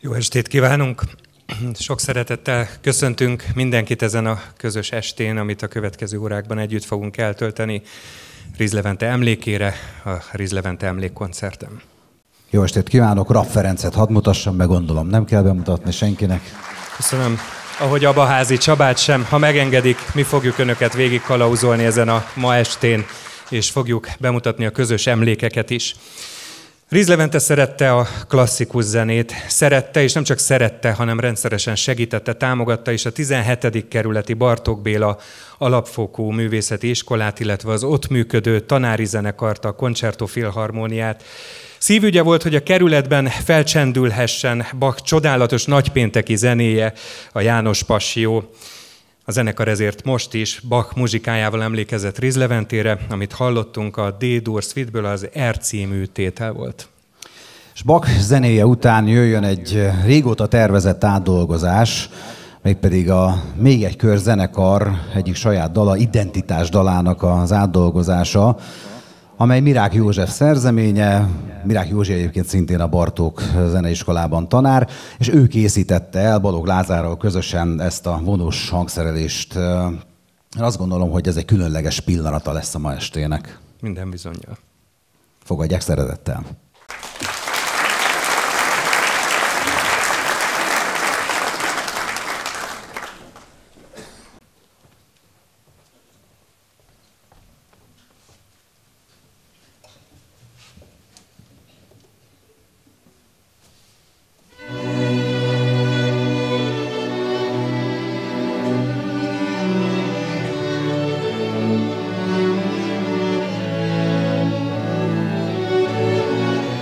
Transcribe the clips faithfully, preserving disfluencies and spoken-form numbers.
Jó estét kívánunk! Sok szeretettel köszöntünk mindenkit ezen a közös estén, amit a következő órákban együtt fogunk eltölteni Riz Levente emlékére, a Riz Levente emlékkoncerten. Jó estét kívánok! Rapp Ferencet hadd mutassam be, gondolom nem kell bemutatni senkinek. Köszönöm. Ahogy Abaházi Csabát sem, ha megengedik, mi fogjuk önöket végig kalauzolni ezen a ma estén, és fogjuk bemutatni a közös emlékeket is. Riz Levente szerette a klasszikus zenét, szerette, és nem csak szerette, hanem rendszeresen segítette, támogatta is a tizenhetedik kerületi Bartók Béla alapfokú művészeti iskolát, illetve az ott működő tanári zenekart, a Concerto Filharmóniát. Szívügye volt, hogy a kerületben felcsendülhessen Bach csodálatos nagypénteki zenéje, a János Passió. A zenekar ezért most is Bach muzsikájával emlékezett Riz Leventére, amit hallottunk a D-dur Suite-ből, az R című tétel volt. És Bach zenéje után jöjjön egy régóta tervezett átdolgozás, mégpedig a Még egy kör zenekar egyik saját dala, Identitás dalának az átdolgozása, amely Mirák József szerzeménye. Mirák József egyébként szintén a Bartók zeneiskolában tanár, és ő készítette el Balogh Lázárral közösen ezt a vonós hangszerelést. Azt gondolom, hogy ez egy különleges pillanata lesz a ma estének. Minden bizonnyal. Fogadják szeretettel. Thank you.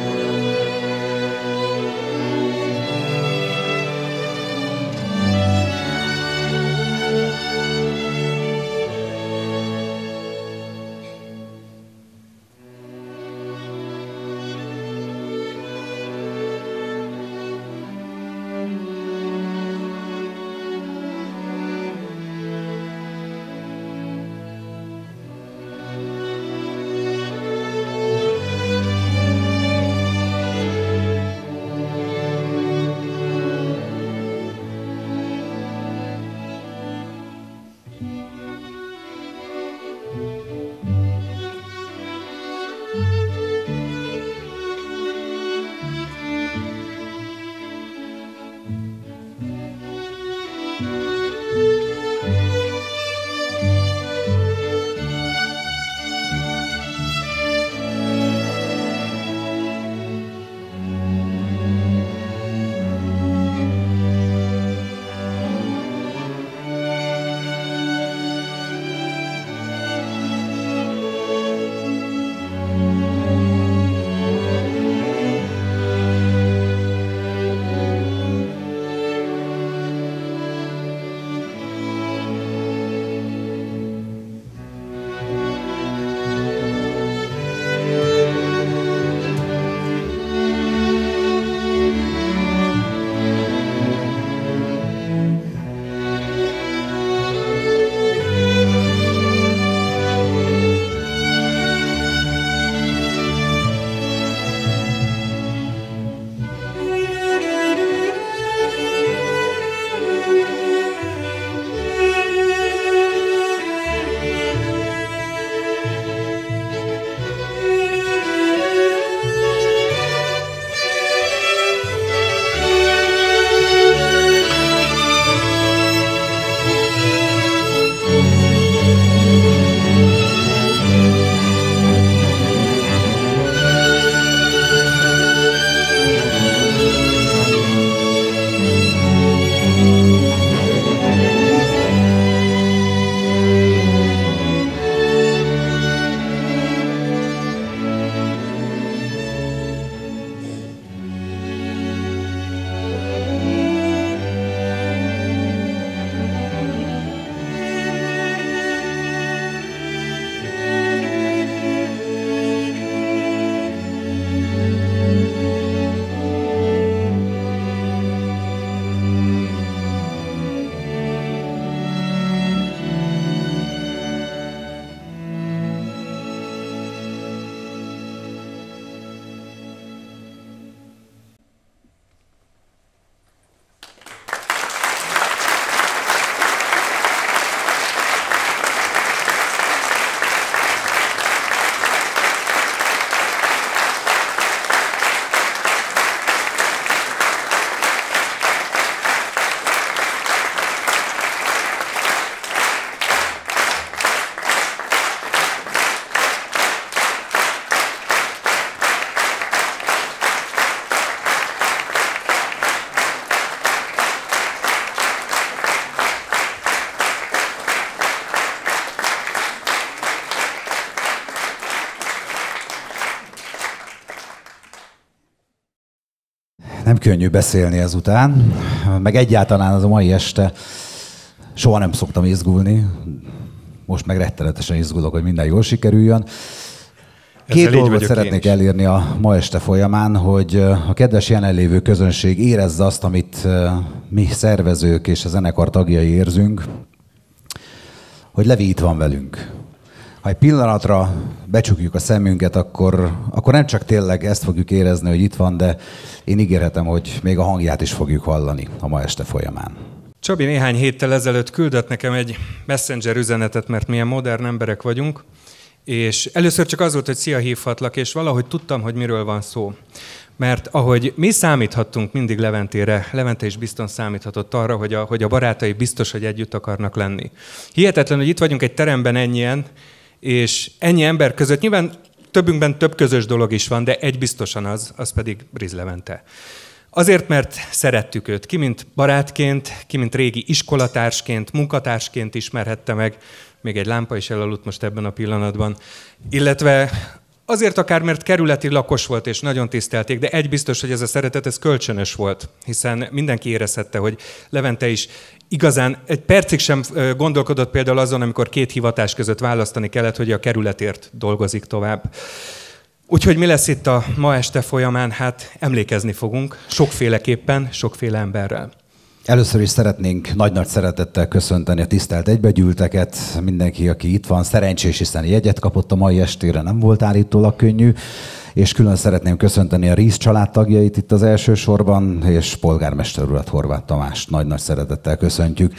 Nem könnyű beszélni ezután, meg egyáltalán az a mai este soha nem szoktam izgulni. Most meg rettenetesen izgulok, hogy minden jól sikerüljön. Két dolgot szeretnék elérni a ma este folyamán, hogy a kedves jelenlévő közönség érezze azt, amit mi szervezők és a zenekar tagjai érzünk, hogy Levi itt van velünk. Ha egy pillanatra becsukjuk a szemünket, akkor, akkor nem csak tényleg ezt fogjuk érezni, hogy itt van, de én ígérhetem, hogy még a hangját is fogjuk hallani a ma este folyamán. Csabi néhány héttel ezelőtt küldött nekem egy messenger üzenetet, mert milyen modern emberek vagyunk, és először csak az volt, hogy szia, hívhatlak, és valahogy tudtam, hogy miről van szó. Mert ahogy mi számíthattunk mindig Leventére, Levente is biztos számíthatott arra, hogy a, hogy a barátai biztos, hogy együtt akarnak lenni. Hihetetlen, hogy itt vagyunk egy teremben ennyien, és ennyi ember között, nyilván többünkben több közös dolog is van, de egy biztosan az, az pedig Brizz Levente. Azért, mert szerettük őt, ki mint barátként, ki mint régi iskolatársként, munkatársként ismerhette meg, még egy lámpa is elaludt most ebben a pillanatban, illetve azért akár, mert kerületi lakos volt és nagyon tisztelték, de egy biztos, hogy ez a szeretet, ez kölcsönös volt, hiszen mindenki érezhette, hogy Levente is igazán egy percig sem gondolkodott például azon, amikor két hivatás között választani kellett, hogy a kerületért dolgozik tovább. Úgyhogy mi lesz itt a ma este folyamán? Hát emlékezni fogunk, sokféleképpen, sokféle emberrel. Először is szeretnénk nagy-nagy szeretettel köszönteni a tisztelt egybegyűlteket, mindenki, aki itt van, szerencsés, hiszen jegyet kapott a mai estére, nem volt állítólag könnyű, és külön szeretném köszönteni a Ríz család tagjait itt az első sorban, és polgármester urat, Horváth Tamást nagy-nagy szeretettel köszöntjük.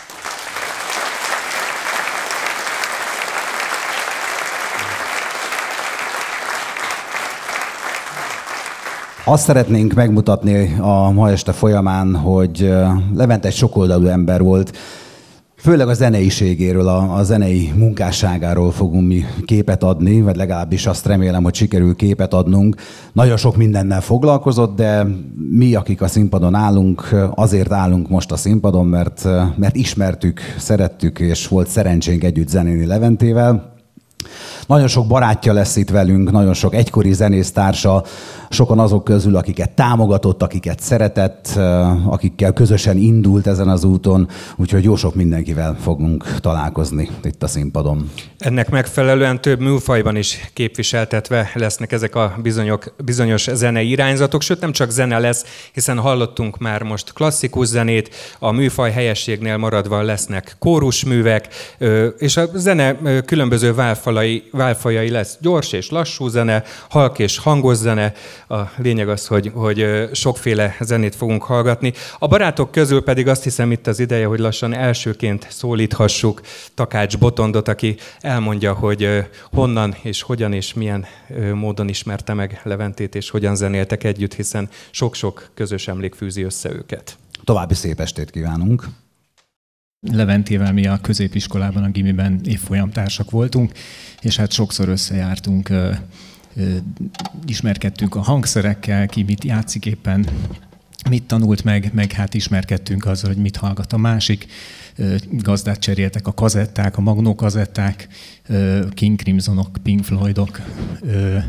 Azt szeretnénk megmutatni a ma este folyamán, hogy Levente egy sokoldalú ember volt, főleg a zeneiségéről, a, a zenei munkásságáról fogunk mi képet adni, vagy legalábbis azt remélem, hogy sikerül képet adnunk. Nagyon sok mindennel foglalkozott, de mi, akik a színpadon állunk, azért állunk most a színpadon, mert, mert ismertük, szerettük, és volt szerencsénk együtt zenélni Leventével. Nagyon sok barátja lesz itt velünk, nagyon sok egykori zenésztársa, sokan azok közül, akiket támogatott, akiket szeretett, akikkel közösen indult ezen az úton, úgyhogy jó sok mindenkivel fogunk találkozni itt a színpadon. Ennek megfelelően több műfajban is képviseltetve lesznek ezek a bizonyok, bizonyos zenei irányzatok, sőt nem csak zene lesz, hiszen hallottunk már most klasszikus zenét, a műfaj helyességnél maradva lesznek kórusművek, és a zene különböző válfalai, válfajai lesz, gyors és lassú zene, halk és hangos zene. A lényeg az, hogy, hogy sokféle zenét fogunk hallgatni. A barátok közül pedig azt hiszem itt az ideje, hogy lassan elsőként szólíthassuk Takács Botondot, aki elmondja, hogy honnan és hogyan és milyen módon ismerte meg Leventét, és hogyan zenéltek együtt, hiszen sok-sok közös emlék fűzi össze őket. További szép estét kívánunk! Leventével mi a középiskolában, a gimiben évfolyamtársak voltunk, és hát sokszor összejártunk, ö, ö, ismerkedtünk a hangszerekkel, ki mit játszik éppen, mit tanult meg, meg hát ismerkedtünk azzal, hogy mit hallgat a másik. Ö, gazdát cseréltek a kazetták, a magnó kazetták, ö, King Crimsonok, Pink Floydok, ö,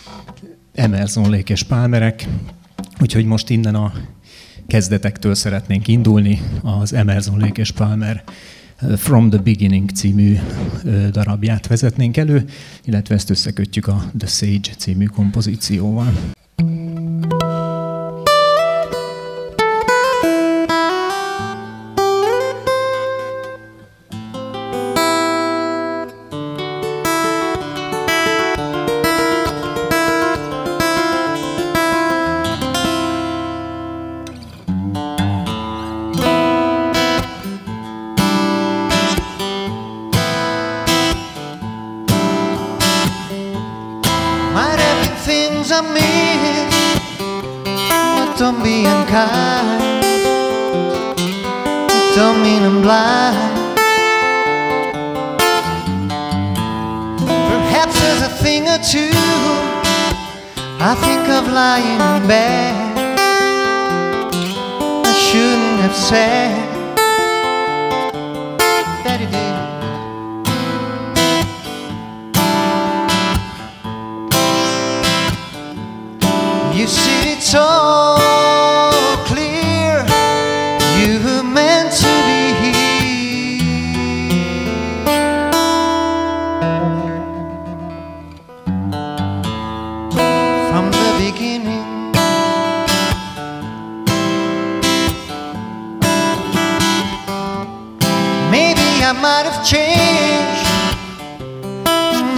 Emerson, Lake és Palmerek, úgyhogy most innen a kezdetektől szeretnénk indulni, az Emerson, Lake és Palmer From the Beginning című darabját vezetnénk elő, illetve ezt összekötjük a The Sage című kompozícióval. Don't be unkind. It don't mean I'm blind. Perhaps there's a thing or two I think of lying in bed I shouldn't have said that it did. You sit tall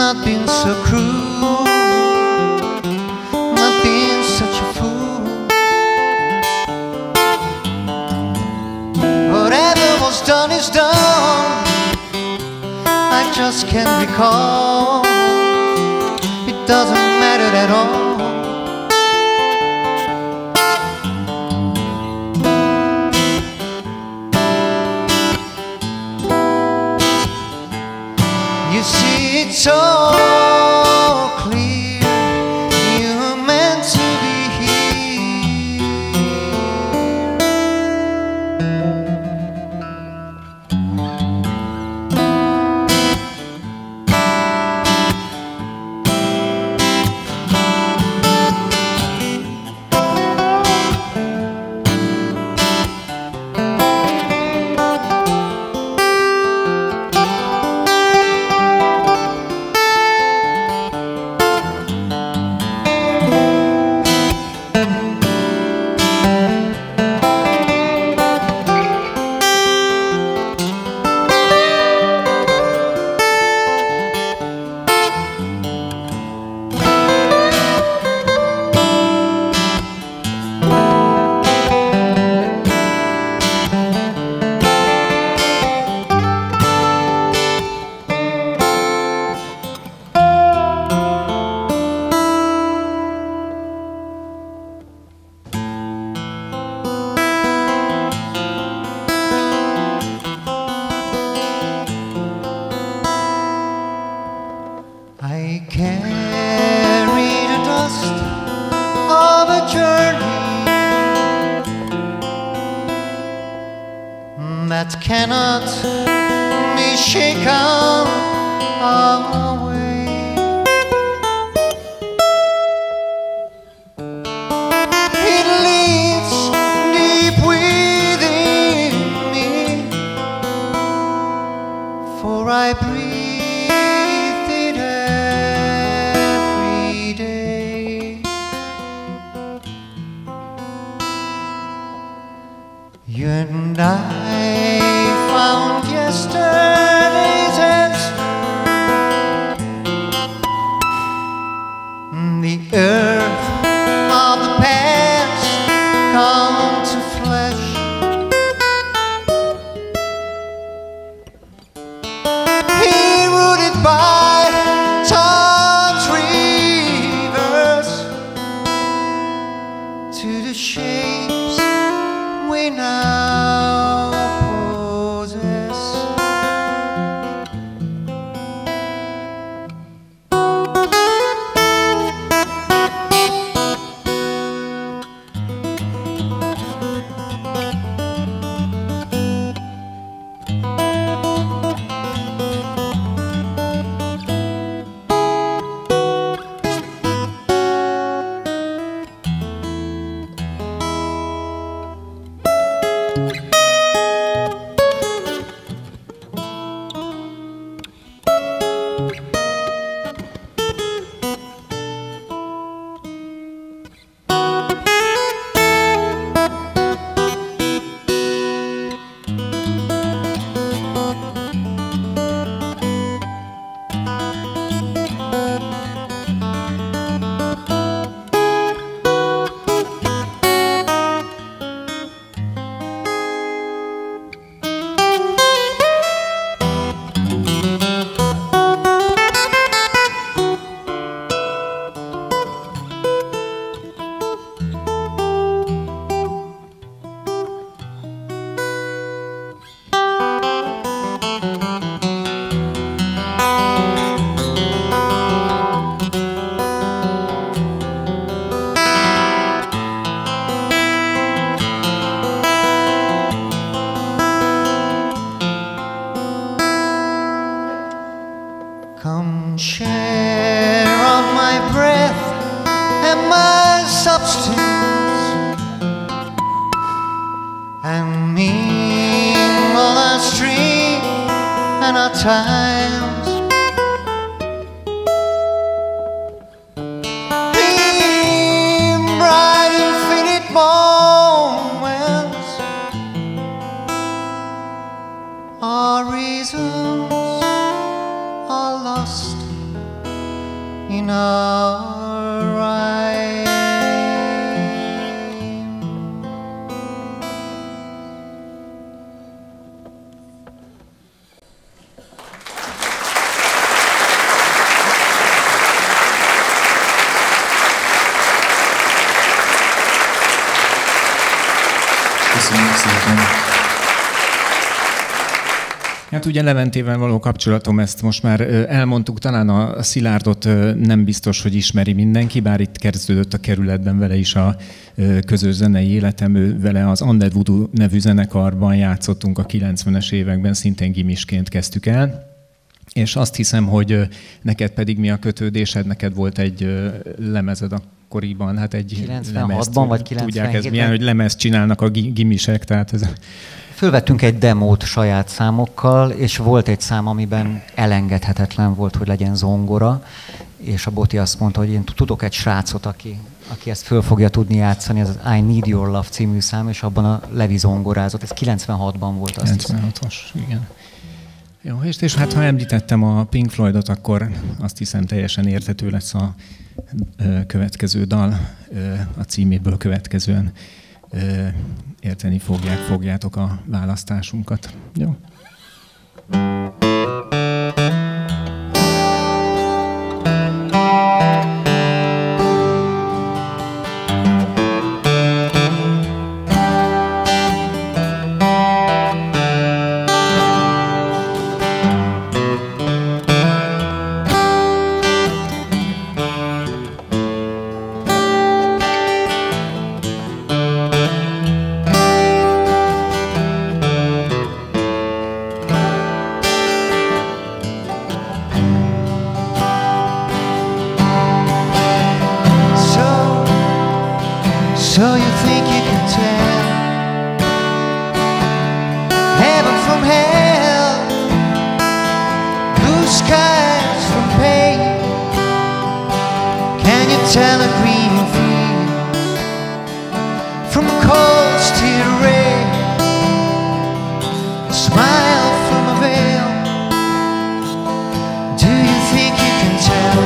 not being so cruel, not being such a fool. Whatever was done is done, I just can't recall. It doesn't matter at all. You see, it's so clear you're meant to be here. I carry the dust of a journey that cannot be shaken away. It lives deep within me, for I breathe you and I found yesterday's answer. The earth of the past come to flesh. Here rooted by time's rivers to the shapes we now possess. Come share of my breath and my substance, and mingle our stream and our times. In bright infinite moments, our reasons are lost in our rhyme. Köszönjük szépen. Hát ugye Leventével való kapcsolatom, ezt most már elmondtuk, talán a Szilárdot nem biztos, hogy ismeri mindenki, bár itt kezdődött a kerületben vele is a közös zenei életem, ő vele az Undead Voodoo nevű zenekarban játszottunk a kilencvenes években, szintén gimisként kezdtük el. És azt hiszem, hogy neked pedig mi a kötődésed, neked volt egy lemezed akkoriban, hát egy kilencvenhatban vagy kilencvenhétben. Tudják ez milyen, hogy lemezt csinálnak a gimisek, tehát ez... Fölvettünk egy demót saját számokkal, és volt egy szám, amiben elengedhetetlen volt, hogy legyen zongora, és a Boti azt mondta, hogy én tudok egy srácot, aki, aki ezt föl fogja tudni játszani, ez az I Need Your Love című szám, és abban a Levi zongorázott. Ez kilencvenhatban volt, azt kilencvenhatos, igen. Jó, és, és hát ha említettem a Pink Floydot, akkor azt hiszem teljesen érthető lesz a ö, következő dal, ö, a címéből következően ö, érteni fogják, fogjátok a választásunkat. Jó? So you think you can tell heaven from hell, blue skies from pain? Can you tell a green field from coast to red, a smile from a veil? Do you think you can tell?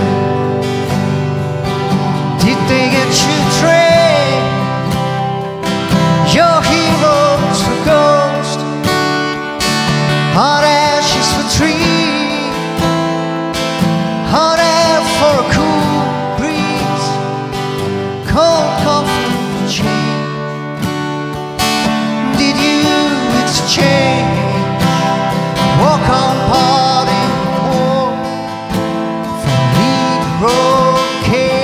Did they get you trained? Your heroes for ghost, hot ashes for tree, hot air for a cool breeze, cold coffee for change. Did you exchange walk on party or from Lead Road Cave?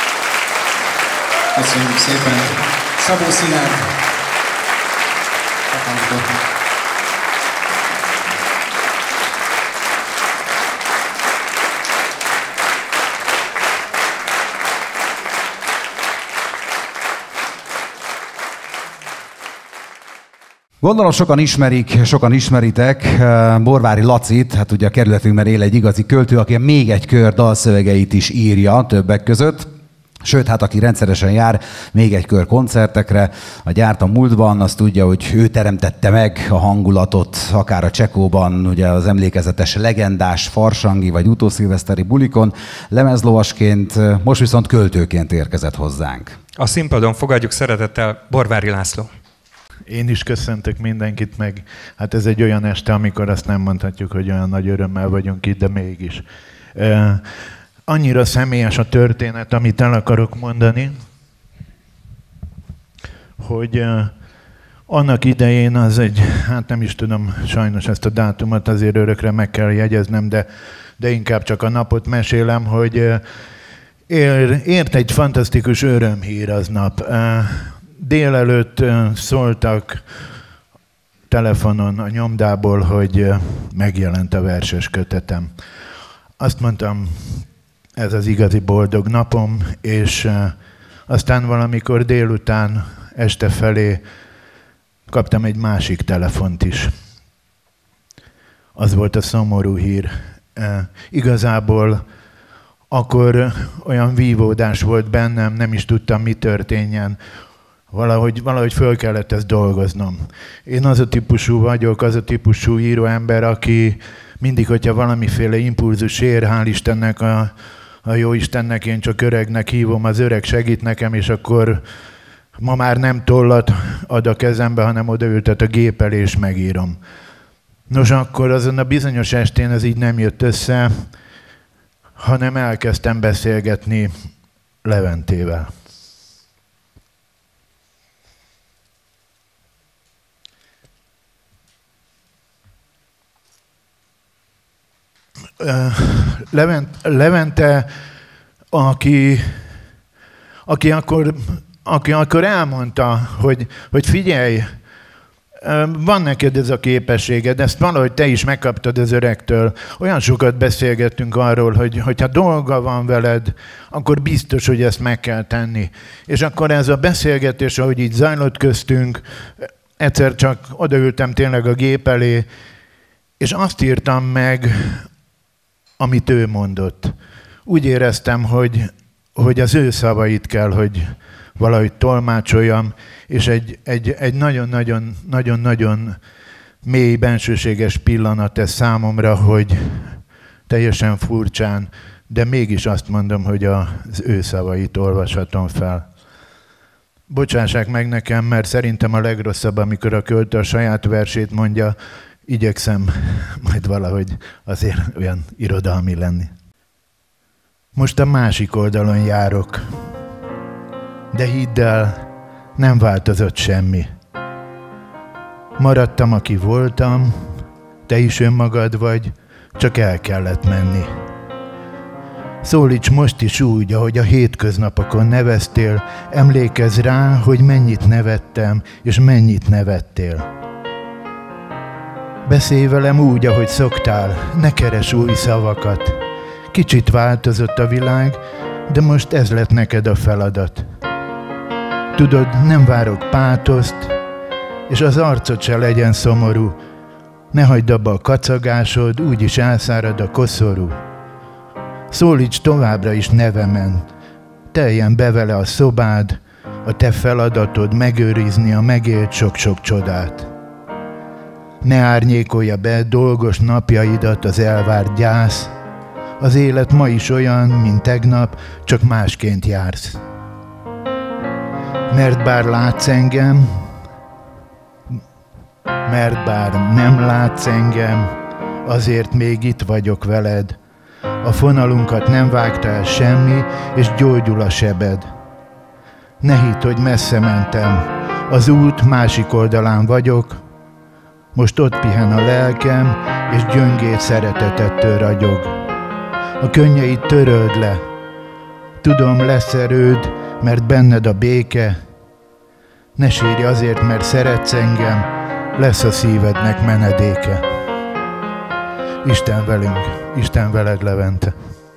Köszönjük szépen. Szabó Szilárd Gondolom sokan ismerik, sokan ismeritek Borvári Lacit, hát ugye a kerületünkben él egy igazi költő, aki még egy kör dalszövegeit is írja többek között. Sőt, hát aki rendszeresen jár még egy kör koncertekre, a Gyárt a múltban, azt tudja, hogy ő teremtette meg a hangulatot, akár a Csekóban, ugye az emlékezetes legendás farsangi vagy utószilveszteri bulikon, lemezlovasként, most viszont költőként érkezett hozzánk. A színpadon fogadjuk szeretettel Borvári László. Én is köszöntök mindenkit, meg hát ez egy olyan este, amikor azt nem mondhatjuk, hogy olyan nagy örömmel vagyunk itt, de mégis. Uh, annyira személyes a történet, amit el akarok mondani, hogy uh, annak idején az egy, hát nem is tudom, sajnos ezt a dátumot azért örökre meg kell jegyeznem, de, de inkább csak a napot mesélem, hogy uh, ér, ért egy fantasztikus örömhír aznap. Uh, Délelőtt szóltak telefonon a nyomdából, hogy megjelent a verses kötetem. Azt mondtam, ez az igazi boldog napom, és aztán valamikor délután, este felé kaptam egy másik telefont is. Az volt a szomorú hír. Igazából akkor olyan vívódás volt bennem, nem is tudtam, mi történjen. Valahogy, valahogy föl kellett ezt dolgoznom. Én az a típusú vagyok, az a típusú íróember, aki mindig, hogyha valamiféle impulzus ér, hál' Istennek, a, a jó Istennek, én csak öregnek hívom, az öreg segít nekem, és akkor ma már nem tollat ad a kezembe, hanem odaültet a gép elé, és megírom. Nos, akkor azon a bizonyos estén ez így nem jött össze, hanem elkezdtem beszélgetni Leventével. Levente, aki, aki, akkor, aki akkor elmondta, hogy, hogy figyelj, van neked ez a képességed, ezt valahogy te is megkaptad az öregtől. Olyan sokat beszélgettünk arról, hogy hogyha dolga van veled, akkor biztos, hogy ezt meg kell tenni. És akkor ez a beszélgetés, ahogy így zajlott köztünk, egyszer csak odaültem tényleg a gép elé, és azt írtam meg, amit ő mondott. Úgy éreztem, hogy, hogy az ő szavait kell, hogy valahogy tolmácsoljam, és egy, egy, egy nagyon-nagyon, nagyon-nagyon mély, bensőséges pillanat ez számomra, hogy teljesen furcsán, de mégis azt mondom, hogy az ő szavait olvashatom fel. Bocsássák meg nekem, mert szerintem a legrosszabb, amikor a költő a saját versét mondja, igyekszem majd valahogy azért olyan irodalmi lenni. Most a másik oldalon járok, de hidd el, nem változott semmi. Maradtam, aki voltam, te is önmagad vagy, csak el kellett menni. Szólíts most is úgy, ahogy a hétköznapokon neveztél, emlékezz rá, hogy mennyit nevettem, és mennyit nevettél. Beszélj velem úgy, ahogy szoktál, ne keres új szavakat. Kicsit változott a világ, de most ez lett neked a feladat. Tudod, nem várok pátoszt, és az arcod se legyen szomorú. Ne hagyd abba a kacagásod, úgyis elszárad a koszorú. Szólíts továbbra is nevemen, teljen be vele a szobád, a te feladatod megőrizni a megélt sok-sok csodát. Ne árnyékolja be dolgos napjaidat az elvárt gyász, az élet ma is olyan, mint tegnap, csak másként jársz. Mert bár látsz engem, mert bár nem látsz engem, azért még itt vagyok veled. A fonalunkat nem vágta el semmi, és gyógyul a sebed. Ne hidd, hogy messze mentem, az út másik oldalán vagyok, most ott pihen a lelkem, és gyöngét szeretetettől ragyog. A könnyeit töröld le, tudom, lesz erőd, mert benned a béke. Ne sírj azért, mert szeretsz engem, lesz a szívednek menedéke. Isten velünk, Isten veled, Levente.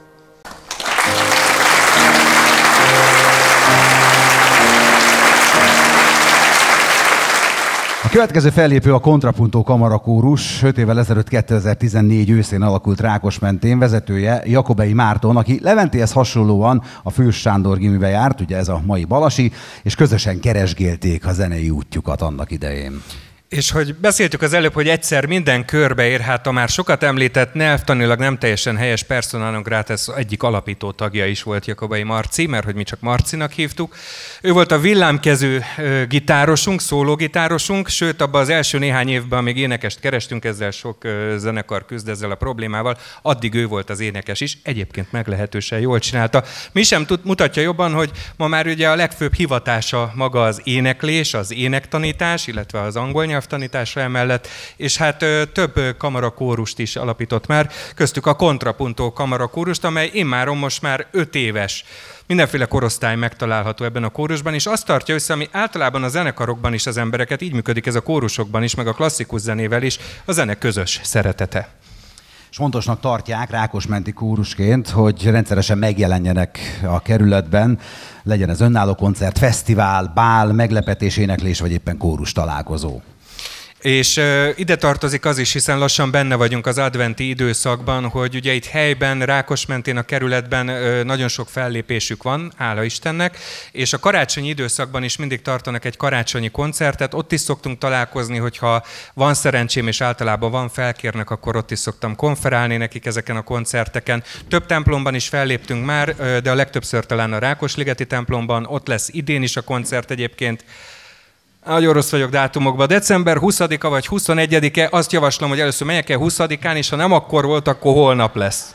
A következő fellépő a Kontrapunto Kamarakórus, öt évvel ezelőtt kétezer-tizennégy őszén alakult Rákosmentén, vezetője Jakobei Márton, aki Leventéhez hasonlóan a Fős Sándor gimibe járt, ugye ez a mai Balasi, és közösen keresgélték a zenei útjukat annak idején. És hogy beszéltük az előbb, hogy egyszer minden körbeér, hát a már sokat említett nyelvtanilag nem teljesen helyes persona non gratis egyik alapító tagja is volt Jakobei Marci, mert hogy mi csak Marcinak hívtuk. Ő volt a villámkezű gitárosunk, szólógitárosunk, sőt abban az első néhány évben, amíg énekest kerestünk, ezzel sok zenekar küzd ezzel a problémával, addig ő volt az énekes is, egyébként meglehetősen jól csinálta. Mi sem tud, mutatja jobban, hogy ma már ugye a legfőbb hivatása maga az éneklés, az énektanítás, illetve az angol nyelvtanítása emellett, és hát több kamarakórust is alapított már, köztük a Kontrapunto Kamarakórust, amely immáron most már öt éves. Mindenféle korosztály megtalálható ebben a kórusban, és azt tartja össze, ami általában a zenekarokban is az embereket, így működik ez a kórusokban is, meg a klasszikus zenével is, a zene közös szeretete. És fontosnak tartják Rákosmenti kórusként, hogy rendszeresen megjelenjenek a kerületben, legyen ez önálló koncert, fesztivál, bál, meglepetés, éneklés, vagy éppen kórus találkozó. És uh, ide tartozik az is, hiszen lassan benne vagyunk az adventi időszakban, hogy ugye itt helyben, Rákosmentén a kerületben uh, nagyon sok fellépésük van, hála Istennek, és a karácsonyi időszakban is mindig tartanak egy karácsonyi koncertet, ott is szoktunk találkozni, hogyha van szerencsém, és általában van, felkérnek, akkor ott is szoktam konferálni nekik ezeken a koncerteken. Több templomban is felléptünk már, uh, de a legtöbbször talán a Rákosligeti templomban, ott lesz idén is a koncert egyébként. Nagyon rossz vagyok dátumokban. december huszadika vagy huszonegyedike, azt javaslom, hogy először menjek el huszadikán, és ha nem akkor volt, akkor holnap lesz.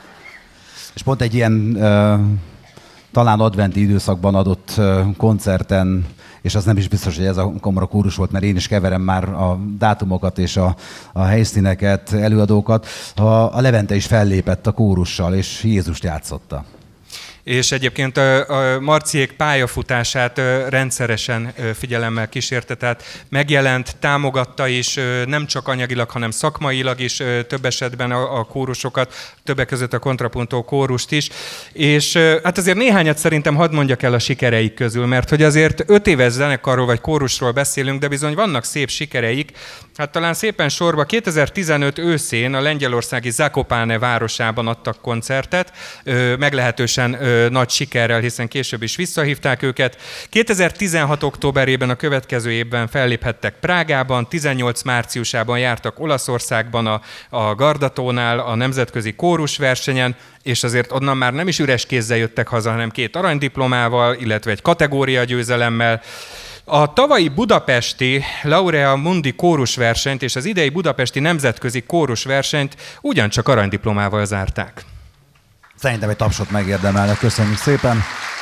És pont egy ilyen uh, talán adventi időszakban adott uh, koncerten, és az nem is biztos, hogy ez a kamarakórus volt, mert én is keverem már a dátumokat és a, a helyszíneket, előadókat. A, a Levente is fellépett a kórussal, és Jézust játszotta. És egyébként a, a Marciék pályafutását rendszeresen figyelemmel kísérte, tehát megjelent, támogatta is, nem csak anyagilag, hanem szakmailag is több esetben a, a kórusokat, többek között a Kontrapunto kórust is. És hát azért néhányat szerintem hadd mondjak el a sikereik közül, mert hogy azért öt éves zenekarról vagy kórusról beszélünk, de bizony vannak szép sikereik. Hát talán szépen sorba kétezer-tizenöt őszén a lengyelországi Zakopane városában adtak koncertet, meglehetősen nagy sikerrel, hiszen később is visszahívták őket. kétezer-tizenhat októberében a következő évben felléphettek Prágában, tizennyolc márciusában jártak Olaszországban a, a Gardatónál, a nemzetközi kórusversenyen, és azért onnan már nem is üres kézzel jöttek haza, hanem két aranydiplomával, illetve egy kategóriagyőzelemmel. A tavalyi budapesti Laurea Mundi kórusversenyt és az idei budapesti nemzetközi kórusversenyt ugyancsak aranydiplomával zárták. Szerintem egy tapsot megérdemelnek. Köszönjük szépen.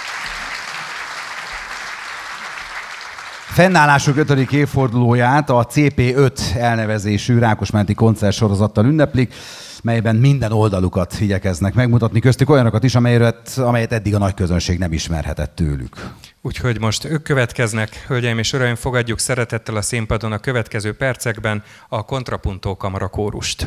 Fennállásuk ötödik évfordulóját a cé pé öt elnevezésű Rákosmenti koncertsorozattal ünneplik, melyben minden oldalukat igyekeznek megmutatni, köztük olyanokat is, amelyet, amelyet eddig a nagy közönség nem ismerhetett tőlük. Úgyhogy most ők következnek, hölgyeim és uraim, fogadjuk szeretettel a színpadon a következő percekben a Kontrapunto Kamarakórust.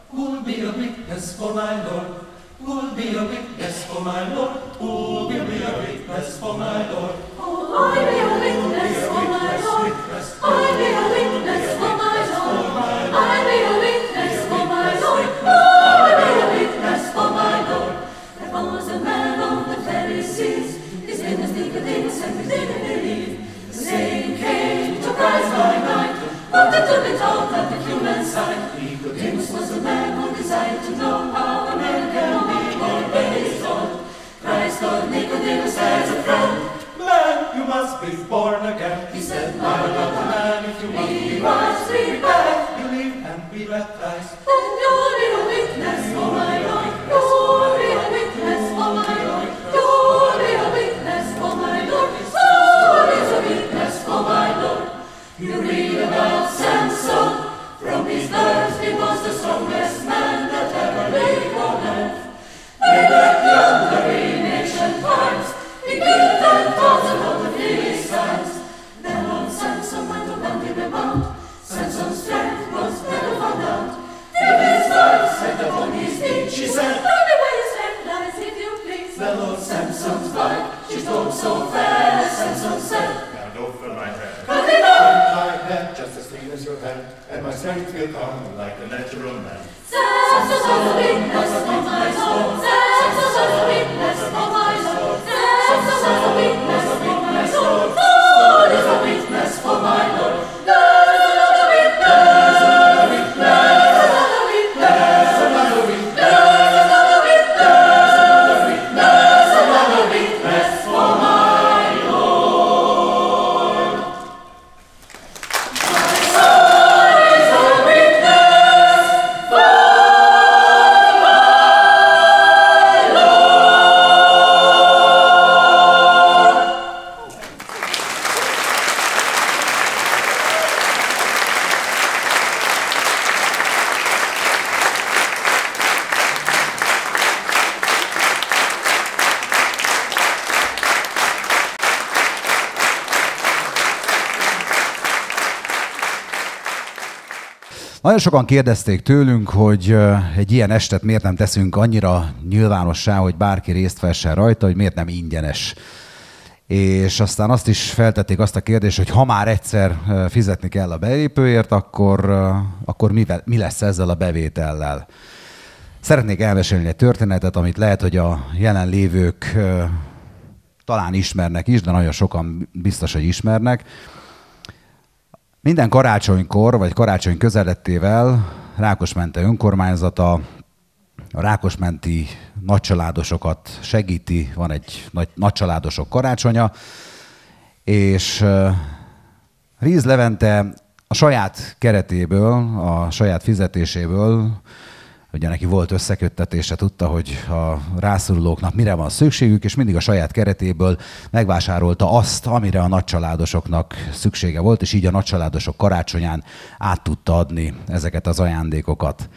Who'll be a witness for my Lord? Who'll be a witness for my Lord? Who will be a witness for my Lord? I'll be a witness for my Lord. I'll be a witness for my Lord. I'll be a witness for my Lord. I'll be a witness for my Lord. There was a man on the Pharisees. His name was Nicodemus, and we didn't believe. The saying came to Christ by night, wanted to be taught of the human side. Nicodemus was a man who desired to know how a man can be born when he's old. Christ called Nicodemus as a friend. Man, you must be born again. He said, My God, man, if you must be must wise, be back. believe and be baptized. Then you'll be a witness for my Lord. You'll be a witness for my Lord. You'll be a witness for my Lord. You'll be a witness for my Lord. You read about Samson. From his birth he was the strongest man that ever lived on earth. Way back yonder in ancient times, he killed ten thousand of the Philistines. Then on Samson went a bounty mount. Samson's strength was never found out. His wife set upon his knee. She said, "Tell me where your strength lies, if you please." The Lord Samson's wife, she spoke so fair. Samson said, Now go for my head. Cut it off! My head just as clean as your head, and my strength will come like a natural man. Samson was a witness for my Lord. Samson was a witness for my Lord. Samson was a witness for my Lord. God is a witness for my Lord. God is another witness. Another witness. Another witness. Another witness. Another witness. Another witness for my Lord. My soul is a witness for my Nagyon sokan kérdezték tőlünk, hogy egy ilyen estet miért nem teszünk annyira nyilvánossá, hogy bárki részt vessen rajta, hogy miért nem ingyenes. És aztán azt is feltették azt a kérdést, hogy ha már egyszer fizetni kell a belépőért, akkor, akkor mi, mi lesz ezzel a bevétellel. Szeretnék elmesélni egy történetet, amit lehet, hogy a jelenlévők talán ismernek is, de nagyon sokan biztos, hogy ismernek. Minden karácsonykor, vagy karácsony közelettével Rákosmente önkormányzata a rákosmenti nagycsaládosokat segíti, van egy nagy, nagycsaládosok karácsonya, és Ríz Levente a saját keretéből, a saját fizetéséből, ugye neki volt összeköttetése, tudta, hogy a rászorulóknak mire van szükségük, és mindig a saját keretéből megvásárolta azt, amire a nagycsaládosoknak szüksége volt, és így a nagycsaládosok karácsonyán át tudta adni ezeket az ajándékokat.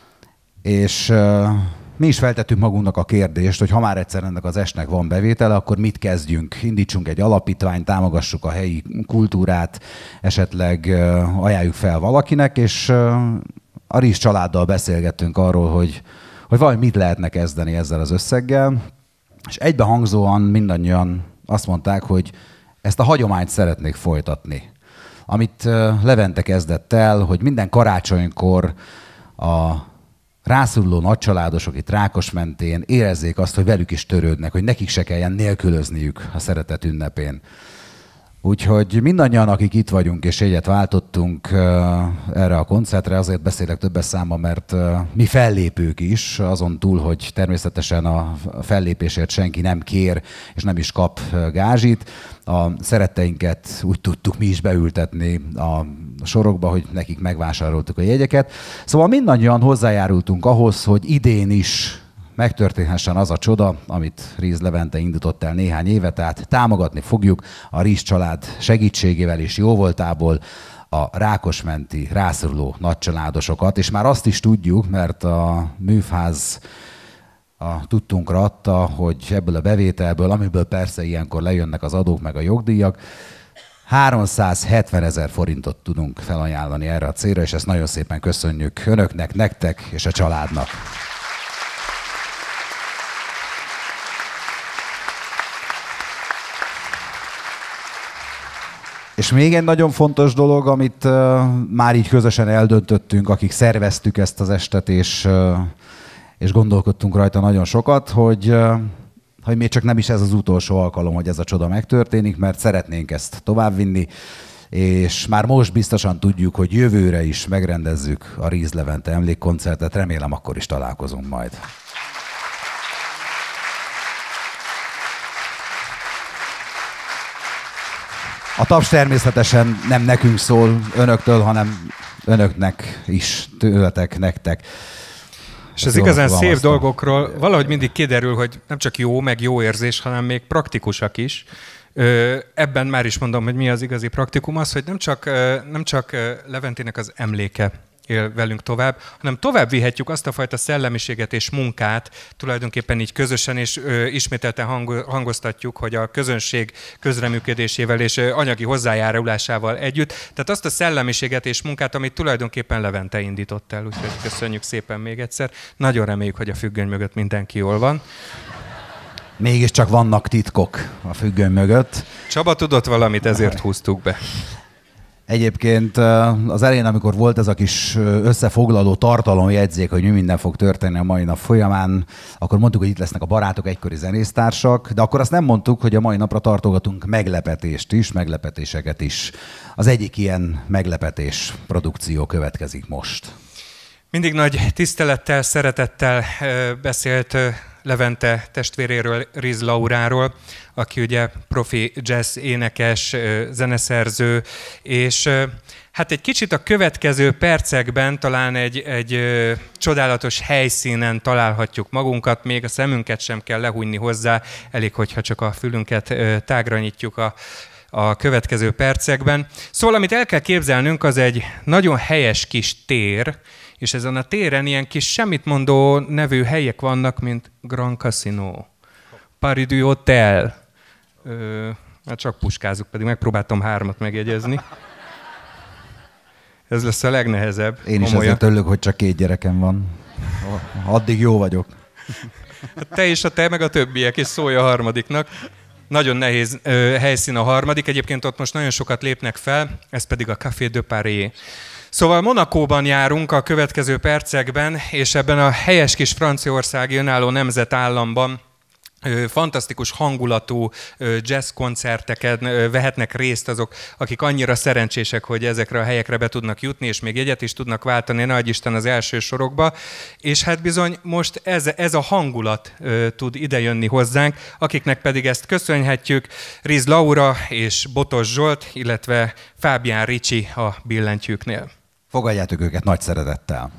És uh, mi is feltettük magunknak a kérdést, hogy ha már egyszer ennek az estnek van bevétele, akkor mit kezdjünk? Indítsunk egy alapítványt, támogassuk a helyi kultúrát, esetleg uh, ajánljuk fel valakinek, és uh, a Ríz családdal beszélgettünk arról, hogy, hogy valami mit lehetne kezdeni ezzel az összeggel, és egybehangzóan mindannyian azt mondták, hogy ezt a hagyományt szeretnék folytatni. Amit Levente kezdett el, hogy minden karácsonykor a rászoruló nagycsaládosok itt Rákosmentén érezzék azt, hogy velük is törődnek, hogy nekik se kelljen nélkülözniük a szeretet ünnepén. Úgyhogy mindannyian, akik itt vagyunk és egyet váltottunk erre a koncertre, azért beszélek többes számban, mert mi fellépők is, azon túl, hogy természetesen a fellépésért senki nem kér és nem is kap gázsit, a szeretteinket úgy tudtuk mi is beültetni a sorokba, hogy nekik megvásároltuk a jegyeket. Szóval mindannyian hozzájárultunk ahhoz, hogy idén is megtörténhessen az a csoda, amit Ríz Levente indított el néhány éve, tehát támogatni fogjuk a Ríz család segítségével és jóvoltából a rákosmenti rászoruló nagycsaládosokat, és már azt is tudjuk, mert a műfáz a tudtunkra adta, hogy ebből a bevételből, amiből persze ilyenkor lejönnek az adók meg a jogdíjak, háromszázhetven ezer forintot tudunk felajánlani erre a célra, és ezt nagyon szépen köszönjük önöknek, nektek és a családnak. És még egy nagyon fontos dolog, amit uh, már így közösen eldöntöttünk, akik szerveztük ezt az estet, és, uh, és gondolkodtunk rajta nagyon sokat, hogy, uh, hogy még csak nem is ez az utolsó alkalom, hogy ez a csoda megtörténik, mert szeretnénk ezt továbbvinni, és már most biztosan tudjuk, hogy jövőre is megrendezzük a Ries Levente emlékkoncertet, remélem akkor is találkozunk majd. A taps természetesen nem nekünk szól önöktől, hanem önöknek is, tőletek, nektek. És az igazán szép dolgokról valahogy mindig kiderül, hogy nem csak jó, meg jó érzés, hanem még praktikusak is. Ebben már is mondom, hogy mi az igazi praktikum, az, hogy nem csak, nem csak Leventének az emléke él velünk tovább, hanem tovább vihetjük azt a fajta szellemiséget és munkát tulajdonképpen így közösen, és ö, ismételten hang, hangoztatjuk, hogy a közönség közreműködésével és ö, anyagi hozzájárulásával együtt, tehát azt a szellemiséget és munkát, amit tulajdonképpen Levente indított el, úgyhogy köszönjük szépen még egyszer. Nagyon reméljük, hogy a függöny mögött mindenki jól van. Mégiscsak vannak titkok a függöny mögött. Csaba tudott valamit, ezért húztuk be. Egyébként az elején, amikor volt ez a kis összefoglaló tartalomjegyzék, hogy mi minden fog történni a mai nap folyamán, akkor mondtuk, hogy itt lesznek a barátok, egykori zenésztársak, de akkor azt nem mondtuk, hogy a mai napra tartogatunk meglepetést is, meglepetéseket is. Az egyik ilyen meglepetés produkció következik most. Mindig nagy tisztelettel, szeretettel beszélt Levente testvéréről, Ries Lauráról, aki ugye profi jazz énekes, zeneszerző, és hát egy kicsit a következő percekben talán egy, egy csodálatos helyszínen találhatjuk magunkat, még a szemünket sem kell lehújni hozzá, elég, hogyha csak a fülünket tágra nyitjuk a, a következő percekben. Szóval, amit el kell képzelnünk, az egy nagyon helyes kis tér, és ezen a téren ilyen kis semmitmondó nevű helyek vannak, mint Grand Casino, Paris du Hotel. Ö, hát csak puskázunk, pedig megpróbáltam hármat megjegyezni. Ez lesz a legnehezebb. Én is ezért örülök, hogy csak két gyerekem van. Addig jó vagyok. Te és a te, meg a többiek, és szólj a harmadiknak. Nagyon nehéz ö, helyszín a harmadik, egyébként ott most nagyon sokat lépnek fel, ez pedig a Café de Paris. Szóval Monacóban járunk a következő percekben, és ebben a helyes kis franciaországi önálló nemzetállamban fantasztikus hangulatú jazzkoncerteken vehetnek részt azok, akik annyira szerencsések, hogy ezekre a helyekre be tudnak jutni, és még jegyet is tudnak váltani, nagy Isten, az első sorokba. És hát bizony most ez, ez a hangulat tud idejönni hozzánk, akiknek pedig ezt köszönhetjük. Ries Laura és Botos Zsolt, illetve Fábián Ricsi a billentyűknél. Fogadjátok őket nagy szeretettel.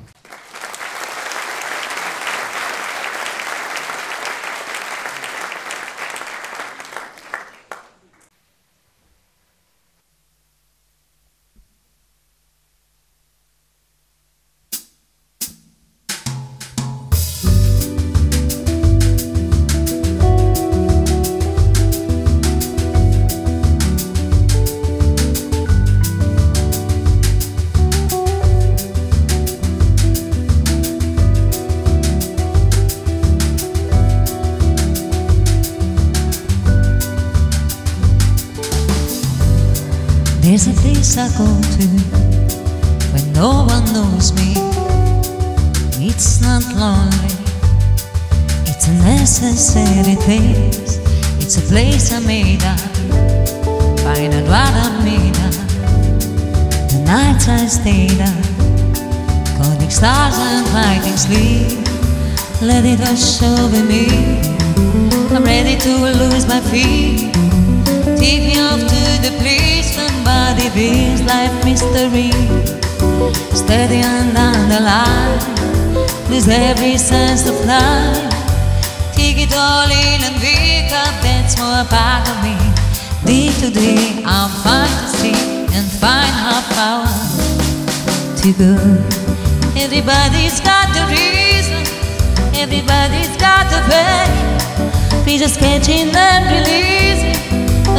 There's a place I go to when no one knows me. It's not lonely, it's a necessary place. It's a place I made up, find out what I made up. The nights I stayed up, counting stars and fighting sleep. Let it wash over me, I'm ready to lose my feet. Take me off to the place somebody feels like mystery. Steady on down the line, lose every sense of life. Take it all in and wake up, that's more part of me. Day to day I'm fine to see and find our power to go. Everybody's got a reason, everybody's got a way. We just catching and releasing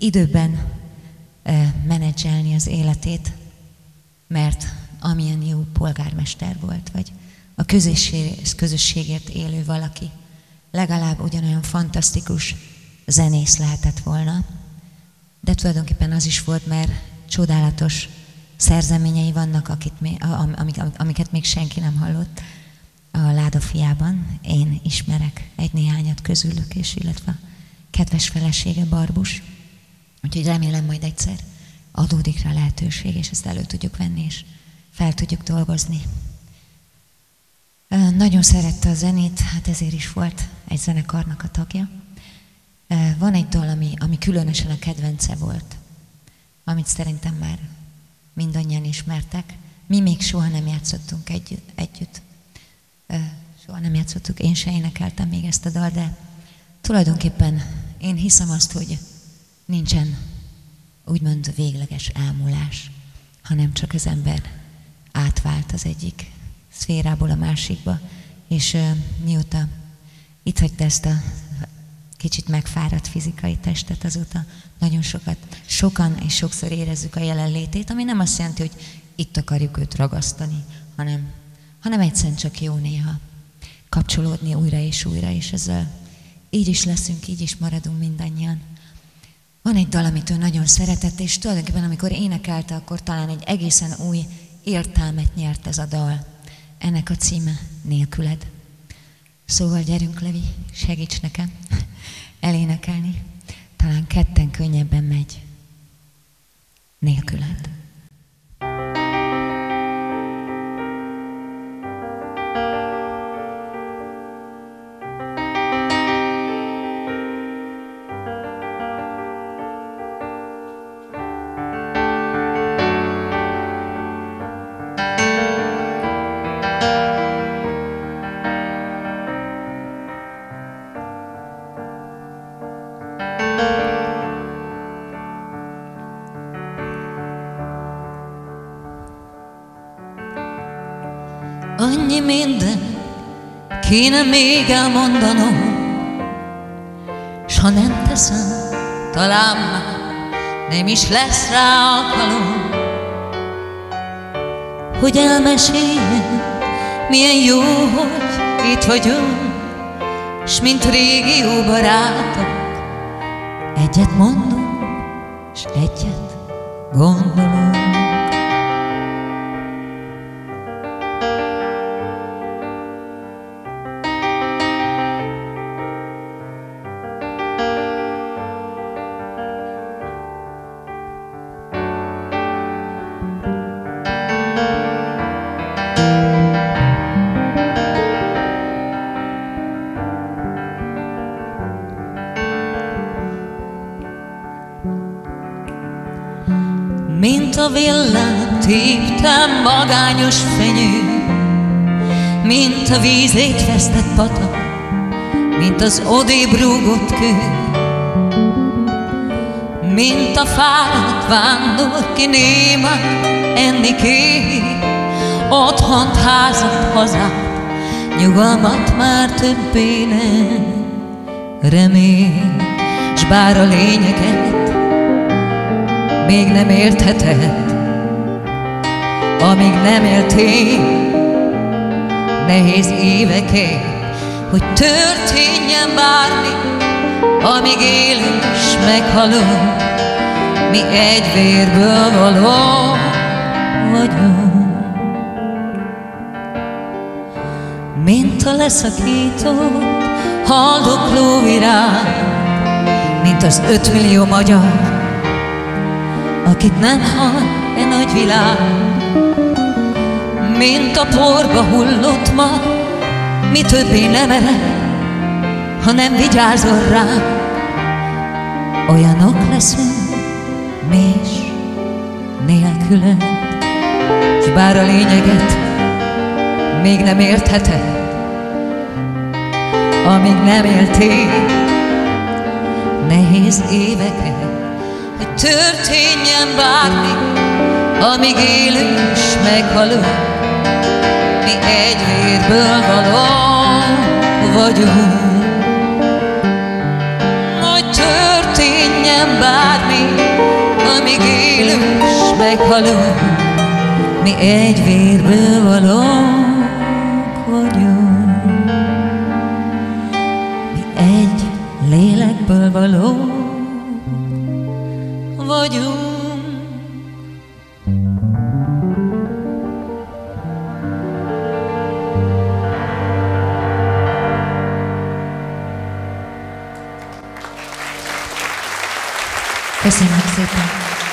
időben menedzselni az életét, mert amilyen jó polgármester volt, vagy a közösség, közösségért élő valaki, legalább ugyanolyan fantasztikus zenész lehetett volna, de tulajdonképpen az is volt, mert csodálatos szerzeményei vannak, akit még, amik, amiket még senki nem hallott a Láda fiában. Én ismerek egy néhányat közülük, és illetve a kedves felesége Barbus. Úgyhogy remélem majd egyszer adódik rá lehetőség, és ezt elő tudjuk venni, és fel tudjuk dolgozni. Nagyon szerette a zenét, hát ezért is volt egy zenekarnak a tagja. Van egy dal, ami, ami különösen a kedvence volt, amit szerintem már mindannyian ismertek. Mi még soha nem játszottunk egy, együtt. Soha nem játszottuk, én se énekeltem még ezt a dal, de tulajdonképpen én hiszem azt, hogy nincsen úgymond végleges elmúlás, hanem csak az ember átvált az egyik szférából a másikba, és uh, mióta itt hagyta ezt a kicsit megfáradt fizikai testet, azóta nagyon sokat, sokan és sokszor érezzük a jelenlétét, ami nem azt jelenti, hogy itt akarjuk őt ragasztani, hanem, hanem egyszerűen csak jó néha kapcsolódni újra és újra, és ezzel így is leszünk, így is maradunk mindannyian. Van egy dal, amit ő nagyon szeretett, és tulajdonképpen amikor énekelte, akkor talán egy egészen új értelmet nyert ez a dal. Ennek a címe Nélküled. Szóval gyerünk, Levi, segíts nekem elénekelni. Talán ketten könnyebben megy. Nélküled. Annyi minden kéne még elmondanom, s ha nem teszem, talán már nem is lesz rá alkalom, hogy elmeséljem, milyen jó, hogy itt vagyunk, s mint régi jó barátok, egyet mondunk, s egyet gondolunk. Mint a villám téptem magányos fenyő, mint a vízét vesztett patak, mint az odébb rúgott kő, mint a fáradt vándor, ki némán enni kér, otthont, házat, hazát, nyugalmat már többé nem remél, s bár a lényeget még nem értheted, amíg nem éltél nehéz évekért, hogy történjen bármi, amíg élünk s meghalunk, mi egy vérből való vagyunk. Mint a leszakított haldokló virág, mint az ötmillió magyar, akit nem hall e nagy világ, mint a porba hullott ma, mi többé nem ered, ha nem vigyázol rá. Olyanok leszünk mi is nélküled, s bár a lényeget még nem értheted, amíg nem éltél nehéz éveket, hogy történjen bármi, amíg élünk s meghalunk, mi egy vérből való vagyunk. Hogy történjen bármi, élünk s meghalunk, mi egy vérből valók vagyunk. Mi egy lélekből valók vagyunk. Köszönjük szépen!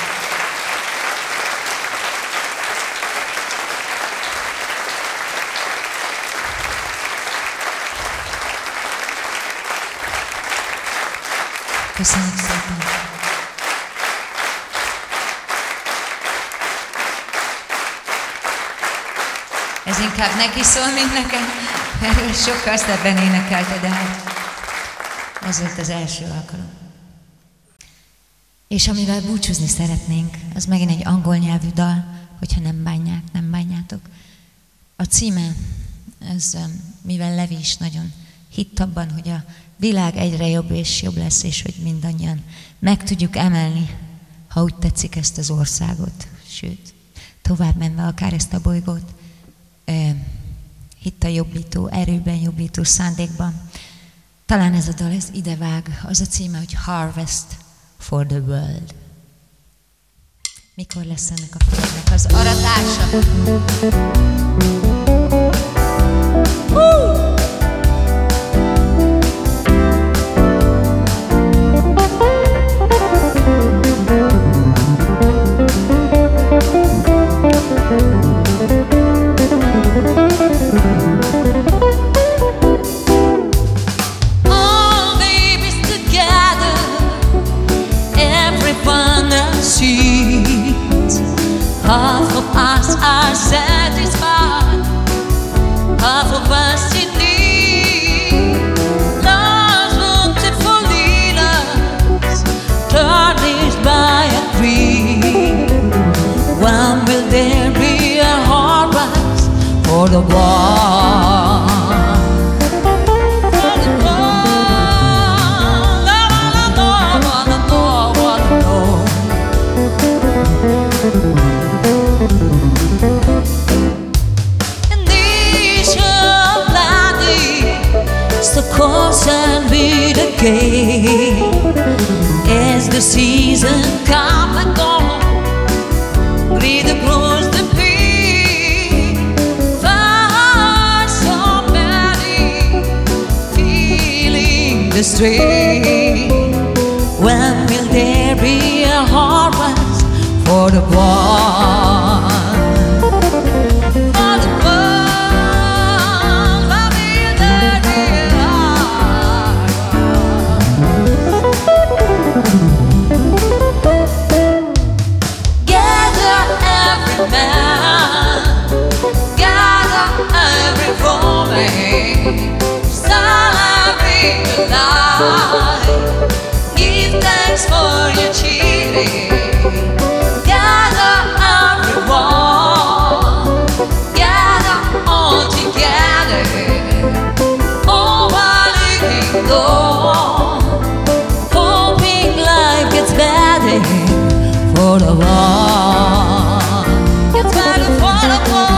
Köszönjük szépen! Ez inkább neki szól, mint nekem, mert sokkal szebben énekelte, de hát ez volt az első alkalom. És amivel búcsúzni szeretnénk, az megint egy angol nyelvű dal, hogyha nem bánják, nem bánjátok. A címe, ez, mivel Levi is nagyon hitt abban, hogy a világ egyre jobb és jobb lesz, és hogy mindannyian meg tudjuk emelni, ha úgy tetszik, ezt az országot, sőt, tovább menve akár ezt a bolygót, hitt a jobbító, erőben jobbító szándékban. Talán ez a dal, ez idevág, az a címe, hogy Harvest for the World. Mikor lesz ennek a filmnek az aratása? Uh! Half of us are satisfied, half of us in need. Love's wanted for leaders, tarnished by a creed. When will there be a harvest for the world? Course and be the game as the season come and go. Greed across the peak, far so many feeling the strain. When will there be a harvest for the world? Give thanks for your cheating. Gather everyone, gather all together. Oh, while looking low, hoping life gets better for the world. Gets better for the world.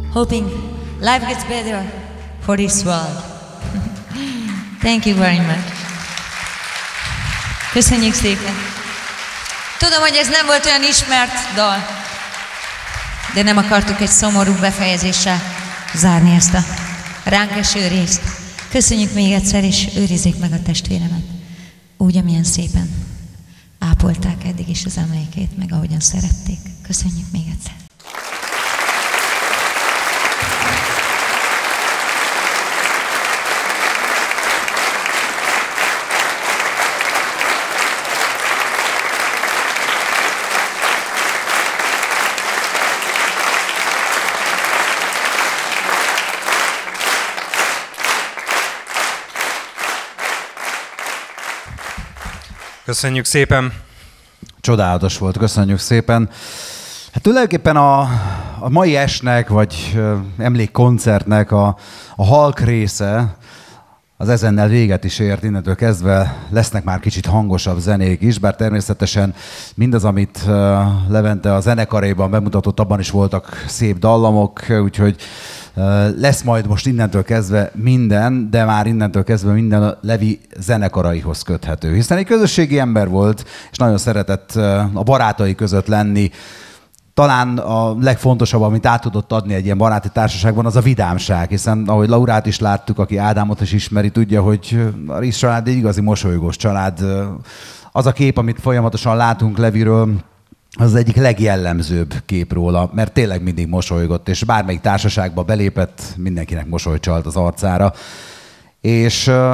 hoping life gets better for this world. Thank you very much. Köszönjük szépen. Tudom, hogy ez nem volt olyan ismert dal, de nem akartuk egy szomorú befejezéssel zárni ezt a ránk eső részt. Köszönjük még egyszer, és őrizzék meg a testvéremet. Úgy, amilyen szépen ápolták eddig is az emlékét, meg ahogyan szerették. Köszönjük még egyszer. Köszönjük szépen! Csodálatos volt, köszönjük szépen. Hát tulajdonképpen a, a mai esnek, vagy ö, emlékkoncertnek a, a halk része, az ezennel véget is ért, innentől kezdve lesznek már kicsit hangosabb zenék is, bár természetesen mindaz, amit uh, Levente a zenekaréban bemutatott, abban is voltak szép dallamok, úgyhogy uh, lesz majd most innentől kezdve minden, de már innentől kezdve minden a Levi zenekaraihoz köthető. Hiszen egy közösségi ember volt, és nagyon szeretett uh, a barátai között lenni. Talán a legfontosabb, amit át tudott adni egy ilyen baráti társaságban, az a vidámság, hiszen ahogy Laurát is láttuk, aki Ádámot is ismeri, tudja, hogy a Risz család egy igazi mosolygós család. Az a kép, amit folyamatosan látunk Leviről, az, az egyik legjellemzőbb kép róla, mert tényleg mindig mosolygott, és bármelyik társaságba belépett, mindenkinek mosoly csalt az arcára. És uh,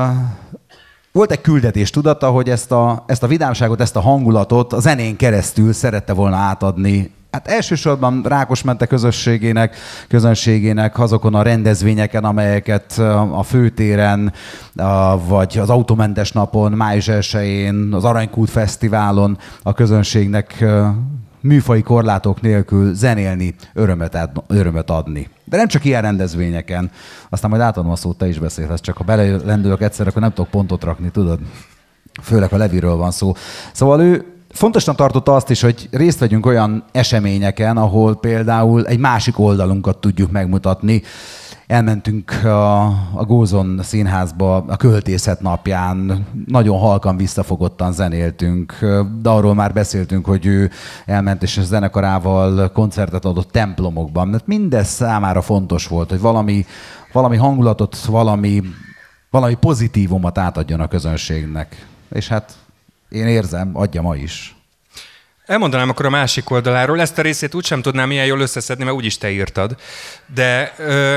volt egy küldetés tudata, hogy ezt a, ezt a vidámságot, ezt a hangulatot a zenén keresztül szerette volna átadni. Hát elsősorban Rákosmente közösségének, közönségének azokon a rendezvényeken, amelyeket a főtéren, vagy az autómentes napon, május elsején, az Aranykút Fesztiválon a közönségnek műfaji korlátok nélkül zenélni, örömet, ad, örömet adni. De nem csak ilyen rendezvényeken. Aztán majd átadom a szót, te is beszélhetsz, csak ha belelendülök egyszer, akkor nem tudok pontot rakni, tudod? Főleg, ha Leviről van szó. Szóval ő fontosnak tartotta azt is, hogy részt vegyünk olyan eseményeken, ahol például egy másik oldalunkat tudjuk megmutatni. Elmentünk a, a Gózon színházba a költészet napján, nagyon halkan visszafogottan zenéltünk, de arról már beszéltünk, hogy ő elment és a zenekarával koncertet adott templomokban. Mert mindez számára fontos volt, hogy valami, valami hangulatot, valami, valami pozitívumot átadjon a közönségnek. És hát én érzem, adja ma is. Elmondanám akkor a másik oldaláról. Ezt a részét úgysem tudnám ilyen jól összeszedni, mert úgyis te írtad. De,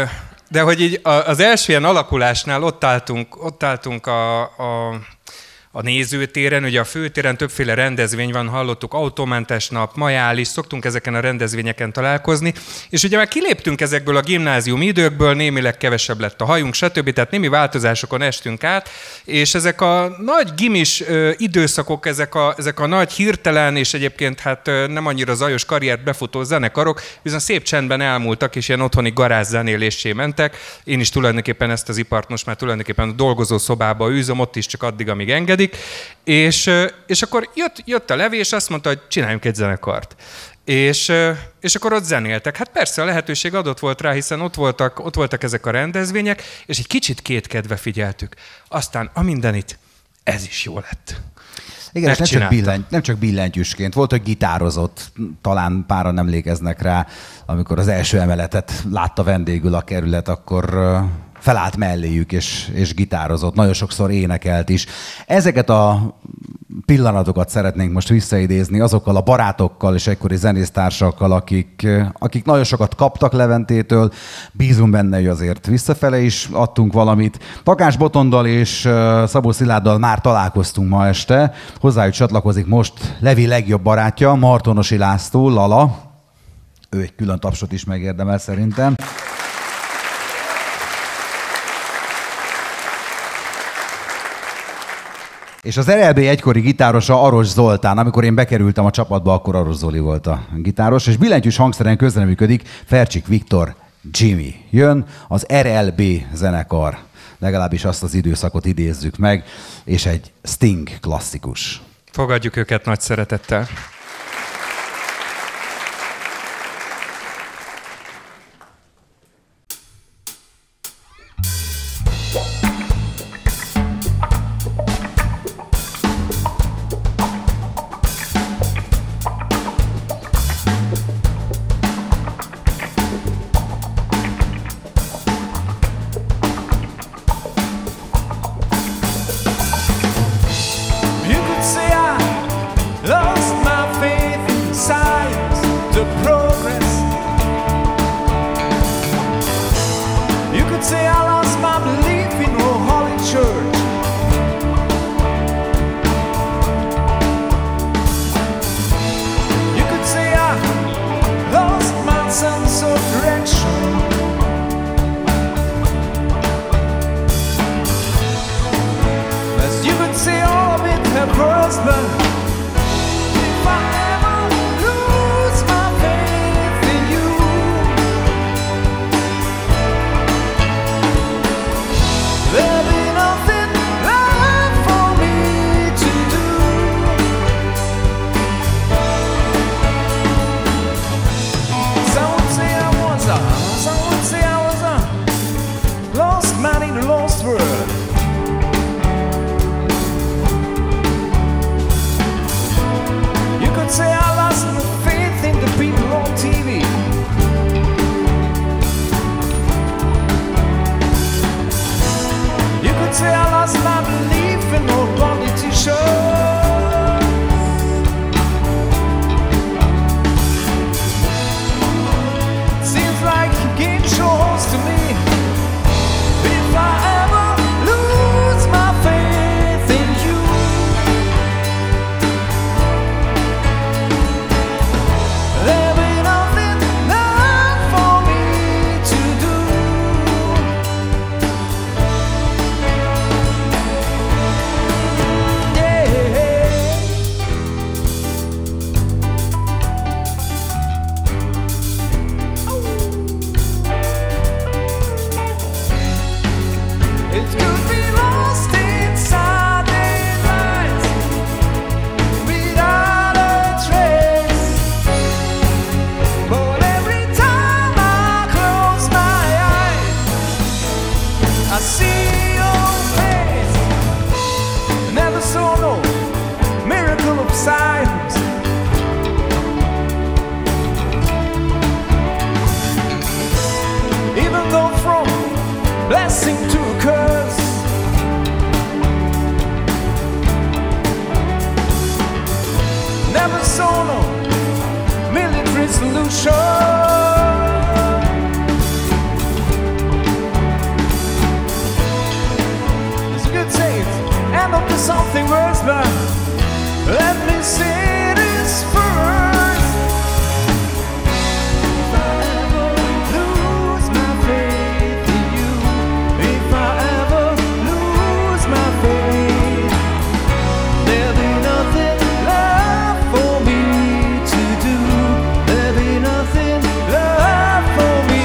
de hogy így az első ilyen alakulásnál ott álltunk, ott álltunk a, a, a nézőtéren, ugye a főtéren többféle rendezvény van, hallottuk, autómentes nap, majális, szoktunk ezeken a rendezvényeken találkozni, és ugye már kiléptünk ezekből a gimnáziumi időkből, némileg kevesebb lett a hajunk, stb. Tehát némi változásokon estünk át, és ezek a nagy gimis ö, időszakok, ezek a, ezek a nagy hirtelen, és egyébként hát ö, nem annyira zajos karriert befutó zenekarok, bizony szép csendben elmúltak, és ilyen otthoni garázszenélésé mentek. Én is tulajdonképpen ezt az ipart most már tulajdonképpen a dolgozó szobába űzöm, ott is csak addig, amíg engedik. És, és akkor jött, jött a Levi, és azt mondta, hogy csináljunk egy zenekart. És, és akkor ott zenéltek. Hát persze a lehetőség adott volt rá, hiszen ott voltak, ott voltak ezek a rendezvények, és egy kicsit kétkedve figyeltük. Aztán a mindenit, ez is jó lett. Igen, nem csak, billenty, nem csak billentyűsként. Volt, hogy gitározott, talán páran emlékeznek rá, amikor az első emeletet látta vendégül a kerület, akkor felállt melléjük, és, és gitározott. Nagyon sokszor énekelt is. Ezeket a pillanatokat szeretnénk most visszaidézni azokkal a barátokkal és egykori zenésztársakkal, akik, akik nagyon sokat kaptak Leventétől. Bízunk benne, hogy azért visszafele is adtunk valamit. Takács Botondal és Szabó Szilárddal már találkoztunk ma este. Hozzájuk csatlakozik most Levi legjobb barátja, Martonosi László, Lala. Ő egy külön tapsot is megérdemel szerintem. És az er el bé egykori gitárosa Aros Zoltán. Amikor én bekerültem a csapatba, akkor Aros Zoli volt a gitáros, és billentyűs hangszeren közreműködik Fercsik Viktor Jimmy. Jön az er el bé zenekar, legalábbis azt az időszakot idézzük meg, és egy Sting klasszikus. Fogadjuk őket nagy szeretettel. go from blessing to a curse. Never saw no military solution. End up to something worse, but let me say this first. If I ever lose my faith in you, if I ever lose my faith, there'll be nothing left for me to do. There'll be nothing left for me.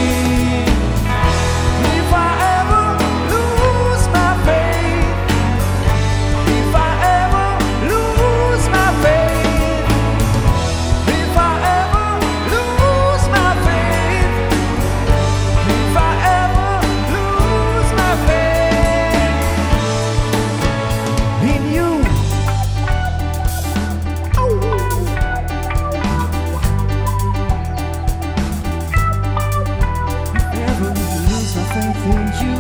If I ever lose my faith, if I ever lose my faith, if I ever lose my faith, if I ever lose my faith in you. If I ever lose my faith in you.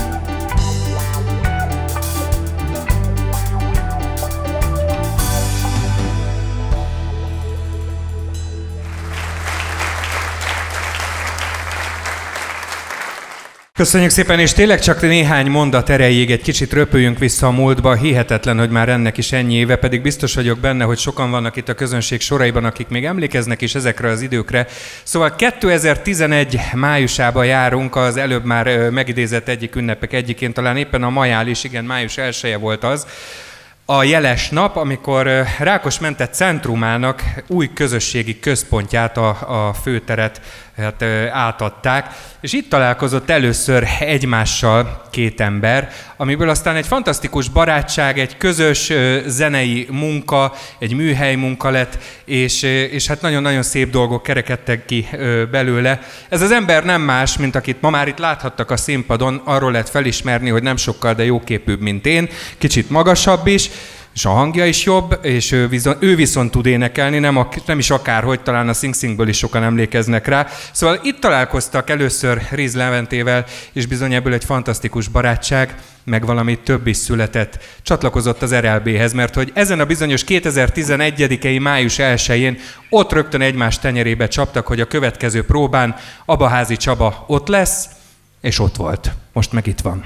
Köszönjük szépen, és tényleg csak néhány mondat erejéig egy kicsit röpüljünk vissza a múltba. Hihetetlen, hogy már ennek is ennyi éve, pedig biztos vagyok benne, hogy sokan vannak itt a közönség soraiban, akik még emlékeznek is ezekre az időkre. Szóval kétezer-tizenegy májusában járunk, az előbb már megidézett egyik ünnepek egyikén, talán éppen a majális, igen, május elseje volt az, a jeles nap, amikor Rákosmenter centrumának új közösségi központját, a, a főteret hát, átadták, és itt találkozott először egymással két ember, amiből aztán egy fantasztikus barátság, egy közös zenei munka, egy műhely munka lett, és, és hát nagyon-nagyon szép dolgok kerekedtek ki belőle. Ez az ember nem más, mint akit ma már itt láthattak a színpadon, arról lehet felismerni, hogy nem sokkal, de jóképűbb, mint én, kicsit magasabb is, és a hangja is jobb, és ő viszont, ő viszont tud énekelni, nem, nem is akárhogy, talán a Sing Singből is sokan emlékeznek rá. Szóval itt találkoztak először Riz Leventével, és bizony ebből egy fantasztikus barátság, meg valami több is született. Csatlakozott az er el béhez, mert hogy ezen a bizonyos kétezer-tizenegyedikei május elsején ott rögtön egymás tenyerébe csaptak, hogy a következő próbán Abaházi Csaba ott lesz, és ott volt. Most meg itt van.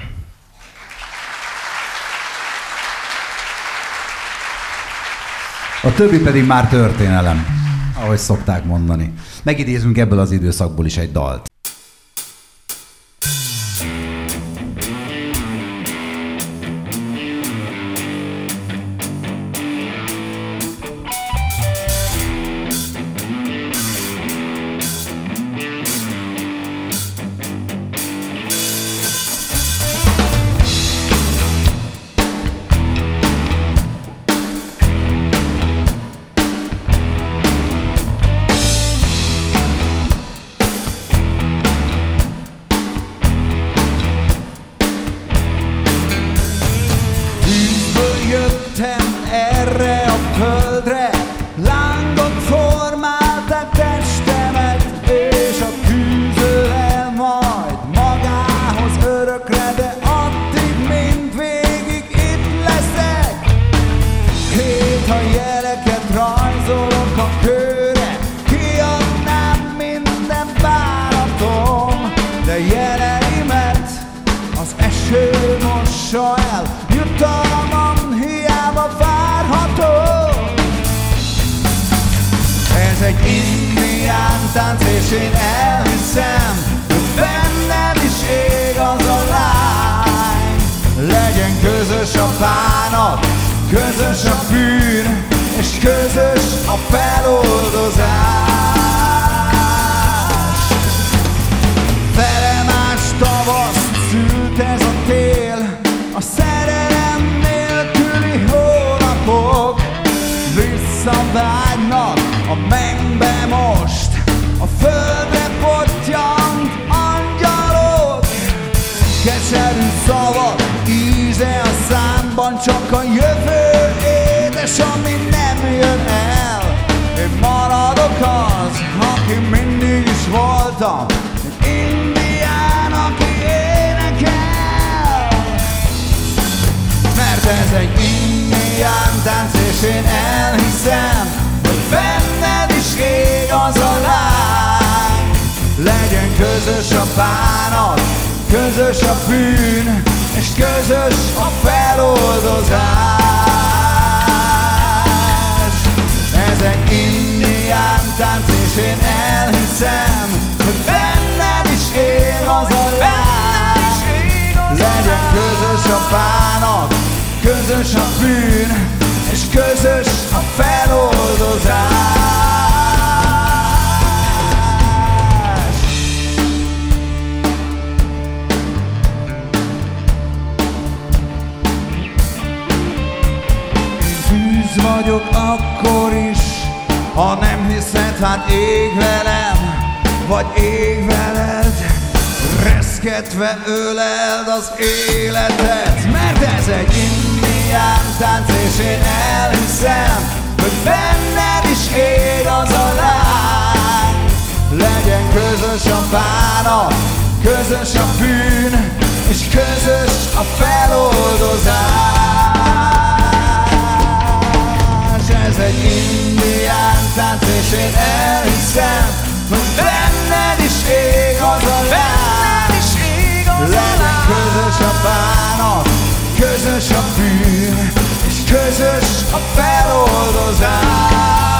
A többi pedig már történelem, ahogy szokták mondani. Megidézünk ebből az időszakból is egy dalt. Indiának és én elhiszem, hogy benned is ég az a láng. Legyen közös a bánat, közös a bűn, és közös a feloldozás. Ez egy indián tánc, és én elhiszem, hogy benned is ég az a láng. Legyen közös a bánat, közös a bűn, és közös a feloldozás. Tűz vagyok akkor is, ha nem hiszed, hát ég velem, vagy ég veled. Reszketve öleld az életet, mert ez egy indián tánc, és én elhiszem, hogy benned is ég az a láng. Legyen közös a bánat, közös a bűn, és közös a feloldozás. Ez egy indián tánc, és én elhiszem, hogy benned is ég az a láng. Legyen közös a bánat, közös a bűn, és közös a feloldozás.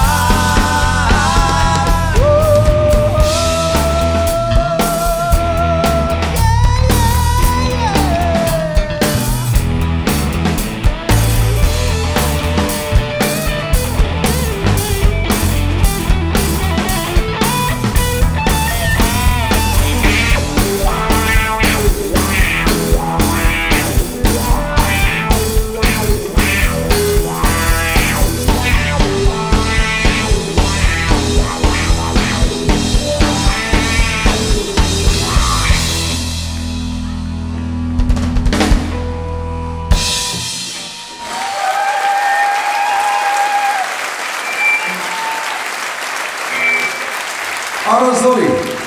Arra Zoli!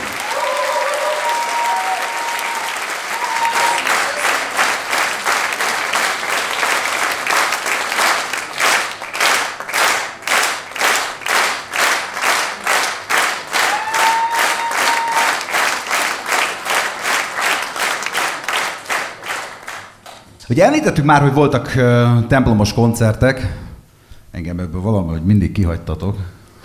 Ugye említettük már, hogy voltak uh, templomos koncertek. Engem ebből valahogy mindig kihagytatok.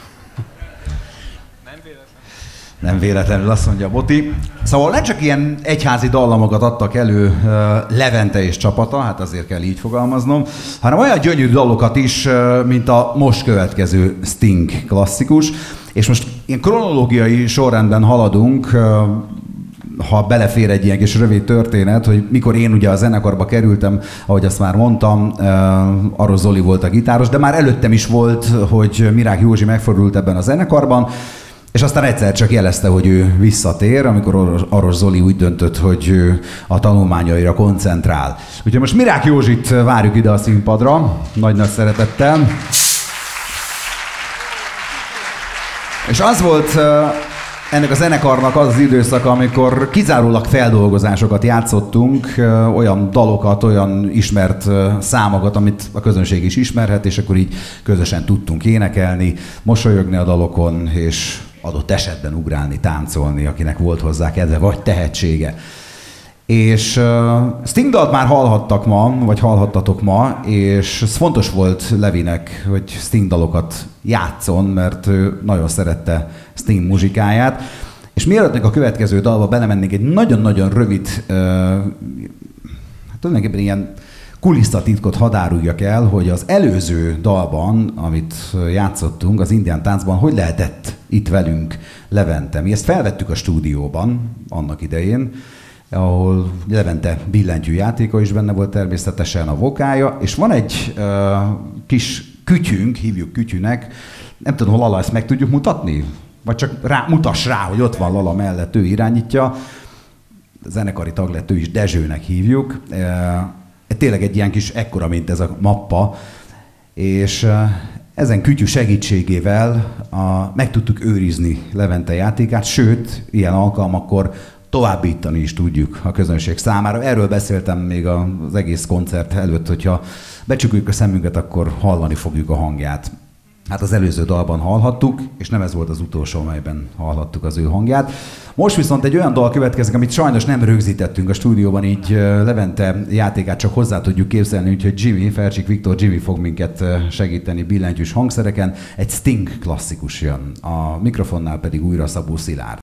Nem véletlenül, azt mondja Boti. Szóval nem csak ilyen egyházi dallamokat adtak elő uh, Levente és csapata, hát azért kell így fogalmaznom, hanem olyan gyönyörű dalokat is, uh, mint a most következő Sting klasszikus. És most ilyen kronológiai sorrendben haladunk, uh, ha belefér egy ilyen kis rövid történet, hogy mikor én ugye a zenekarba kerültem, ahogy azt már mondtam, uh, Aros Zoli volt a gitáros, de már előttem is volt, hogy Mirák Józsi megfordult ebben a zenekarban, és aztán egyszer csak jelezte, hogy ő visszatér, amikor Aros Zoli úgy döntött, hogy ő a tanulmányaira koncentrál. Úgyhogy most Mirák Józsit várjuk ide a színpadra, nagy-nagy szeretettel. És az volt ennek a zenekarnak az az időszaka, amikor kizárólag feldolgozásokat játszottunk, olyan dalokat, olyan ismert számokat, amit a közönség is ismerhet, és akkor így közösen tudtunk énekelni, mosolyogni a dalokon, és adott esetben ugrálni, táncolni, akinek volt hozzá kedve, vagy tehetsége. És uh, Sting dalt már hallhattak ma, vagy hallhattatok ma, és ez fontos volt Levinek, hogy Sting dalokat játszon, mert ő nagyon szerette Sting muzsikáját. És mielőtt még a következő dalba belemennénk, egy nagyon-nagyon rövid, uh, hát tulajdonképpen ilyen kulisszatitkot hadd áruljak el, hogy az előző dalban, amit játszottunk, az indián táncban, hogy lehetett itt velünk Levente. Mi ezt felvettük a stúdióban annak idején, ahol Levente billentyű játéka is benne volt természetesen, a vokája, és van egy uh, kis kütyünk, hívjuk kütyűnek, nem tudom, hol Lala, ezt meg tudjuk mutatni? Vagy csak rá, mutass rá, hogy ott van Lala mellett, ő irányítja. A zenekari tag lett, ő is Dezsőnek hívjuk. Uh, tényleg egy ilyen kis ekkora, mint ez a mappa, és uh, ezen kütyű segítségével uh, meg tudtuk őrizni Levente játékát, sőt, ilyen alkalmakkor továbbítani is tudjuk a közönség számára. Erről beszéltem még az egész koncert előtt, hogyha becsukjuk a szemünket, akkor hallani fogjuk a hangját. Hát az előző dalban hallhattuk, és nem ez volt az utolsó, amelyben hallhattuk az ő hangját. Most viszont egy olyan dal következik, amit sajnos nem rögzítettünk a stúdióban, így Levente játékát csak hozzá tudjuk képzelni, úgyhogy Jimmy, Fercsik Viktor Jimmy fog minket segíteni billentyűs hangszereken. Egy Sting klasszikus jön, a mikrofonnál pedig újra Szabó Szilárd.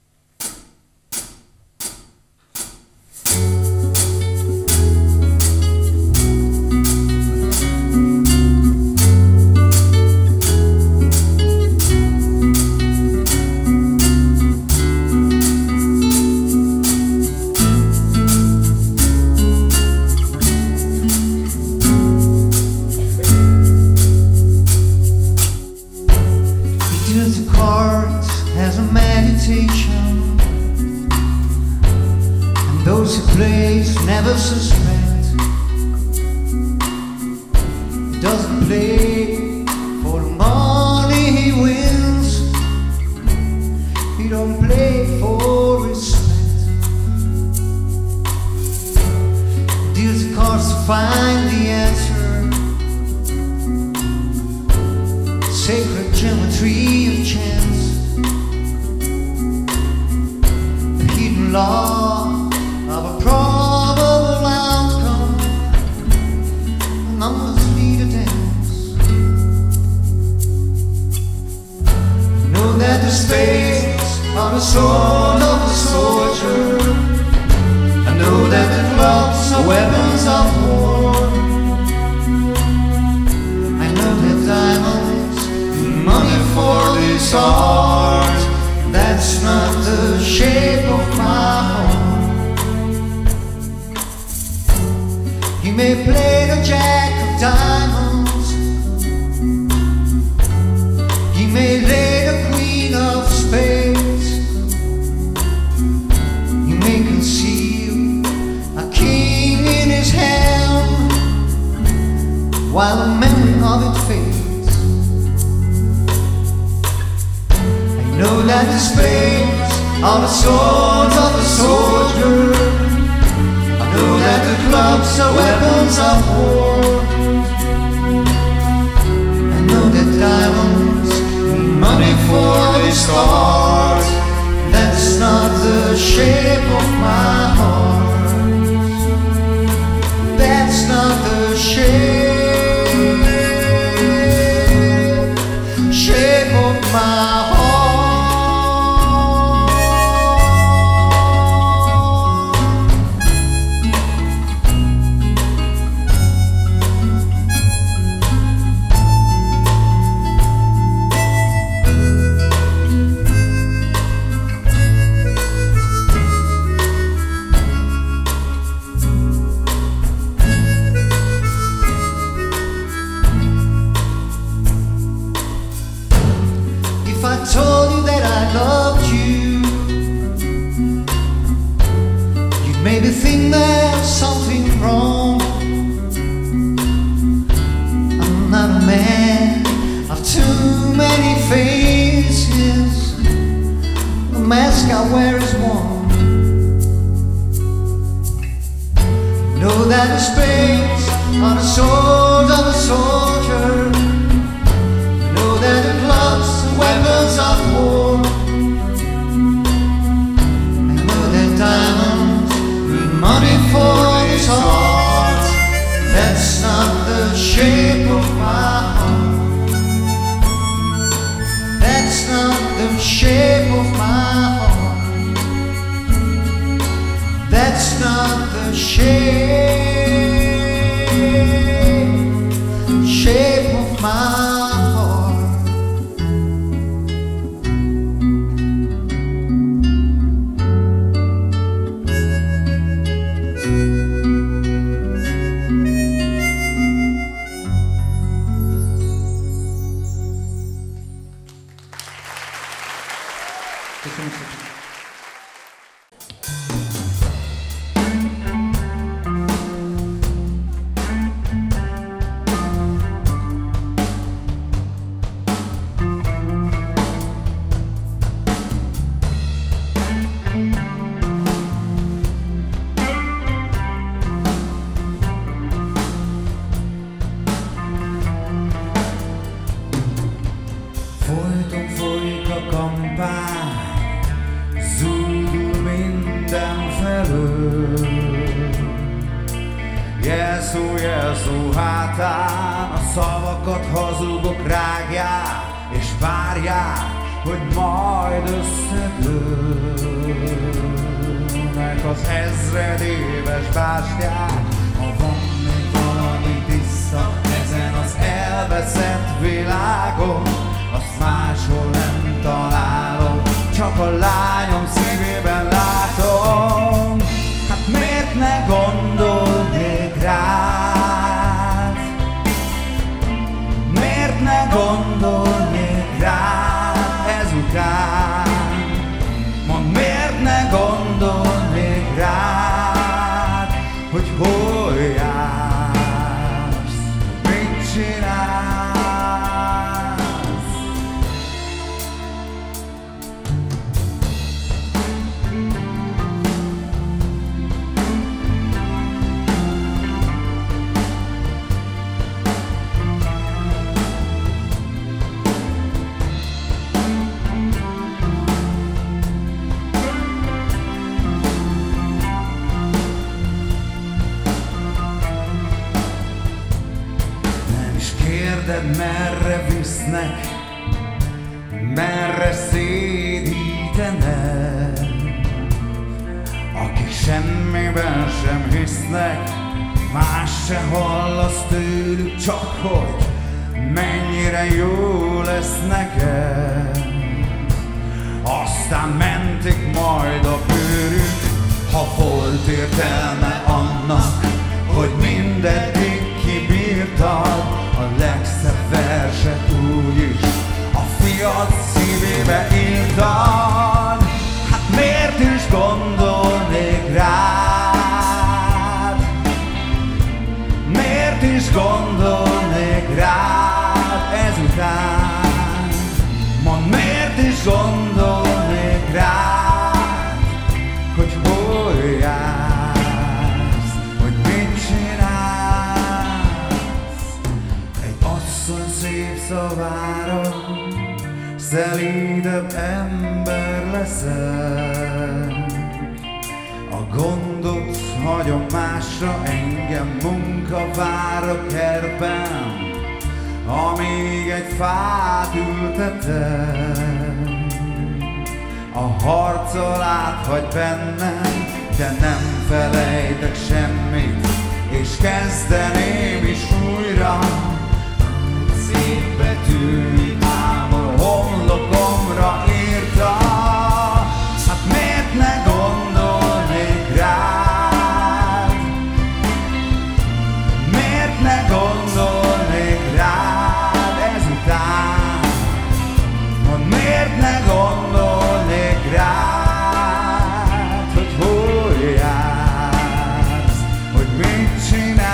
Isten felől. Jelszó, jelszó hátán a szavakat hazugok rágják, és várják, hogy majd összedőlnek az ezred éves bástyák. Ha van még valami tiszta ezen az elveszett világon, azt máshol nem találom, csak a lányom szívében látom. Hát miért ne gondolnék rád? Miért ne gondolnék rád ezután? Mondd, miért ne gondolnék rád, hogy hol jársz, mit csinálsz? Kérded, merre visznek, merre szédítenek, akik semmiben sem hisznek, más se hallasz tőlük, csak hogy mennyire jó lesz neked. Aztán mentik majd a bőrük, ha volt értelme annak, hogy mindeddig kibírtad a legszebb verset úgyis a fiad szívébe írtad. Hát miért is gondolnék rád? Miért is gondolnék rád ezután? Mondd, miért is gondolnék rád, hogy hol jársz, hogy mit csinálsz? Egy asszony szép szavára szelídebb ember leszel. A gondot hagyom másra, engem munka vár a kertben, amíg egy fát ültetem. A harccal áthagy bennem, de nem felejtek semmit, és kezdeném is újra. Szép betű ám a homlokomra írta. Hát miért ne gondolnék rád? Miért ne gondolnék rád ezután? Mondd, miért ne gondolnék rád, hogy hol jársz, hogy mit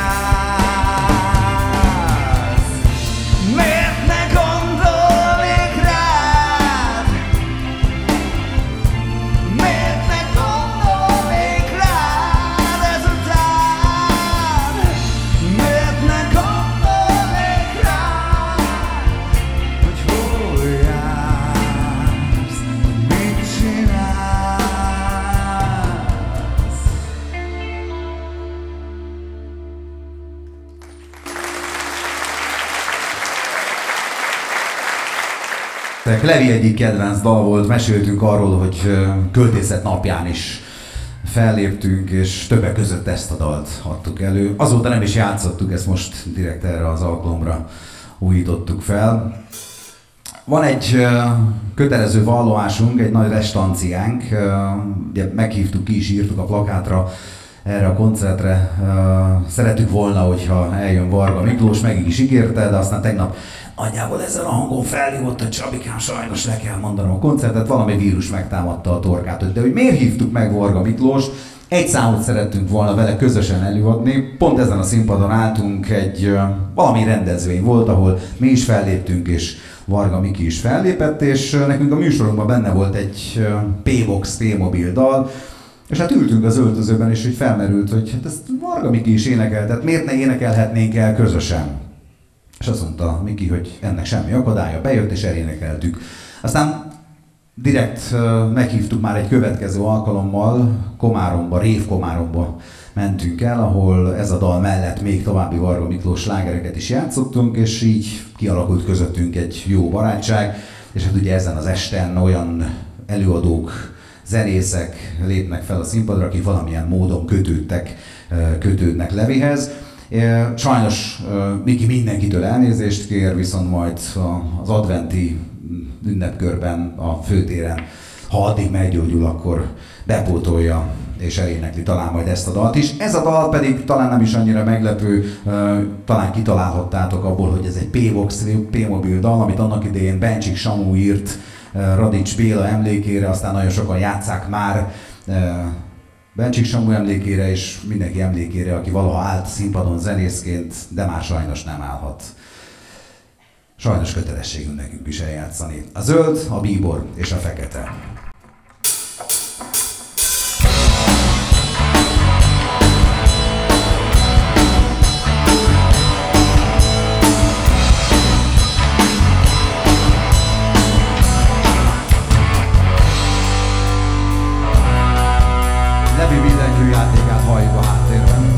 csinálsz? Miért ne gondolnék rád? Miért ne gondolnék rád ezután? Miért ne gondolnék rád, hogy hol jársz, hogy mit csinálsz? Levi egyik kedvenc dal volt, meséltünk arról, hogy ö, költészet napján is felléptünk, és többek között ezt a dalt adtuk elő. Azóta nem is játszottuk, ezt most direkt erre az alkalomra újítottuk fel. Van egy ö, kötelező vallomásunk, egy nagy restanciánk, ö, ugye meghívtuk, ki is írtuk a plakátra erre a koncertre. Ö, szerettük volna, hogyha eljön Varga Miklós, meg is ígérte, de aztán tegnap nagyjából ezzel a hangon felhívott, hogy Csabikán, sajnos le kell mondanom a koncertet, valami vírus megtámadta a torkát. De hogy miért hívtuk meg Varga Miklóst? Egy számot szerettünk volna vele közösen előadni. Pont ezen a színpadon álltunk, egy uh, valami rendezvény volt, ahol mi is felléptünk, és Varga Miki is fellépett, és uh, nekünk a műsorunkban benne volt egy uh, P-Box T-Mobil dal, és hát ültünk az öltözőben, és úgy felmerült, hogy hát ezt Varga Miki is énekel, tehát miért ne énekelhetnénk el közösen? És azt mondta Miki, hogy ennek semmi akadálya, bejött és elénekeltük. Aztán direkt meghívtuk már egy következő alkalommal, Komáromba, Rév Komáromba mentünk el, ahol ez a dal mellett még további Varga Miklós slágereket is játszottunk, és így kialakult közöttünk egy jó barátság, és hát ugye ezen az esten olyan előadók, zenészek lépnek fel a színpadra, akik valamilyen módon kötődtek, kötődnek Levihez. Sajnos Miki mindenkitől elnézést kér, viszont majd az adventi ünnepkörben a főtéren, ha addig meggyógyul, akkor bepótolja és elénekli talán majd ezt a dalt is. Ez a dal pedig talán nem is annyira meglepő, talán kitalálhattátok abból, hogy ez egy P-Vox, P-mobil dal, amit annak idején Bencsik Samu írt Radics Béla emlékére, aztán nagyon sokan játsszák már Bencsik Samu emlékére és mindenki emlékére, aki valaha állt színpadon zenészként, de már sajnos nem állhat. Sajnos kötelességünk nekünk is eljátszani. A zöld, a bíbor és a fekete. Levi billentyű játékát halljuk a háttérben.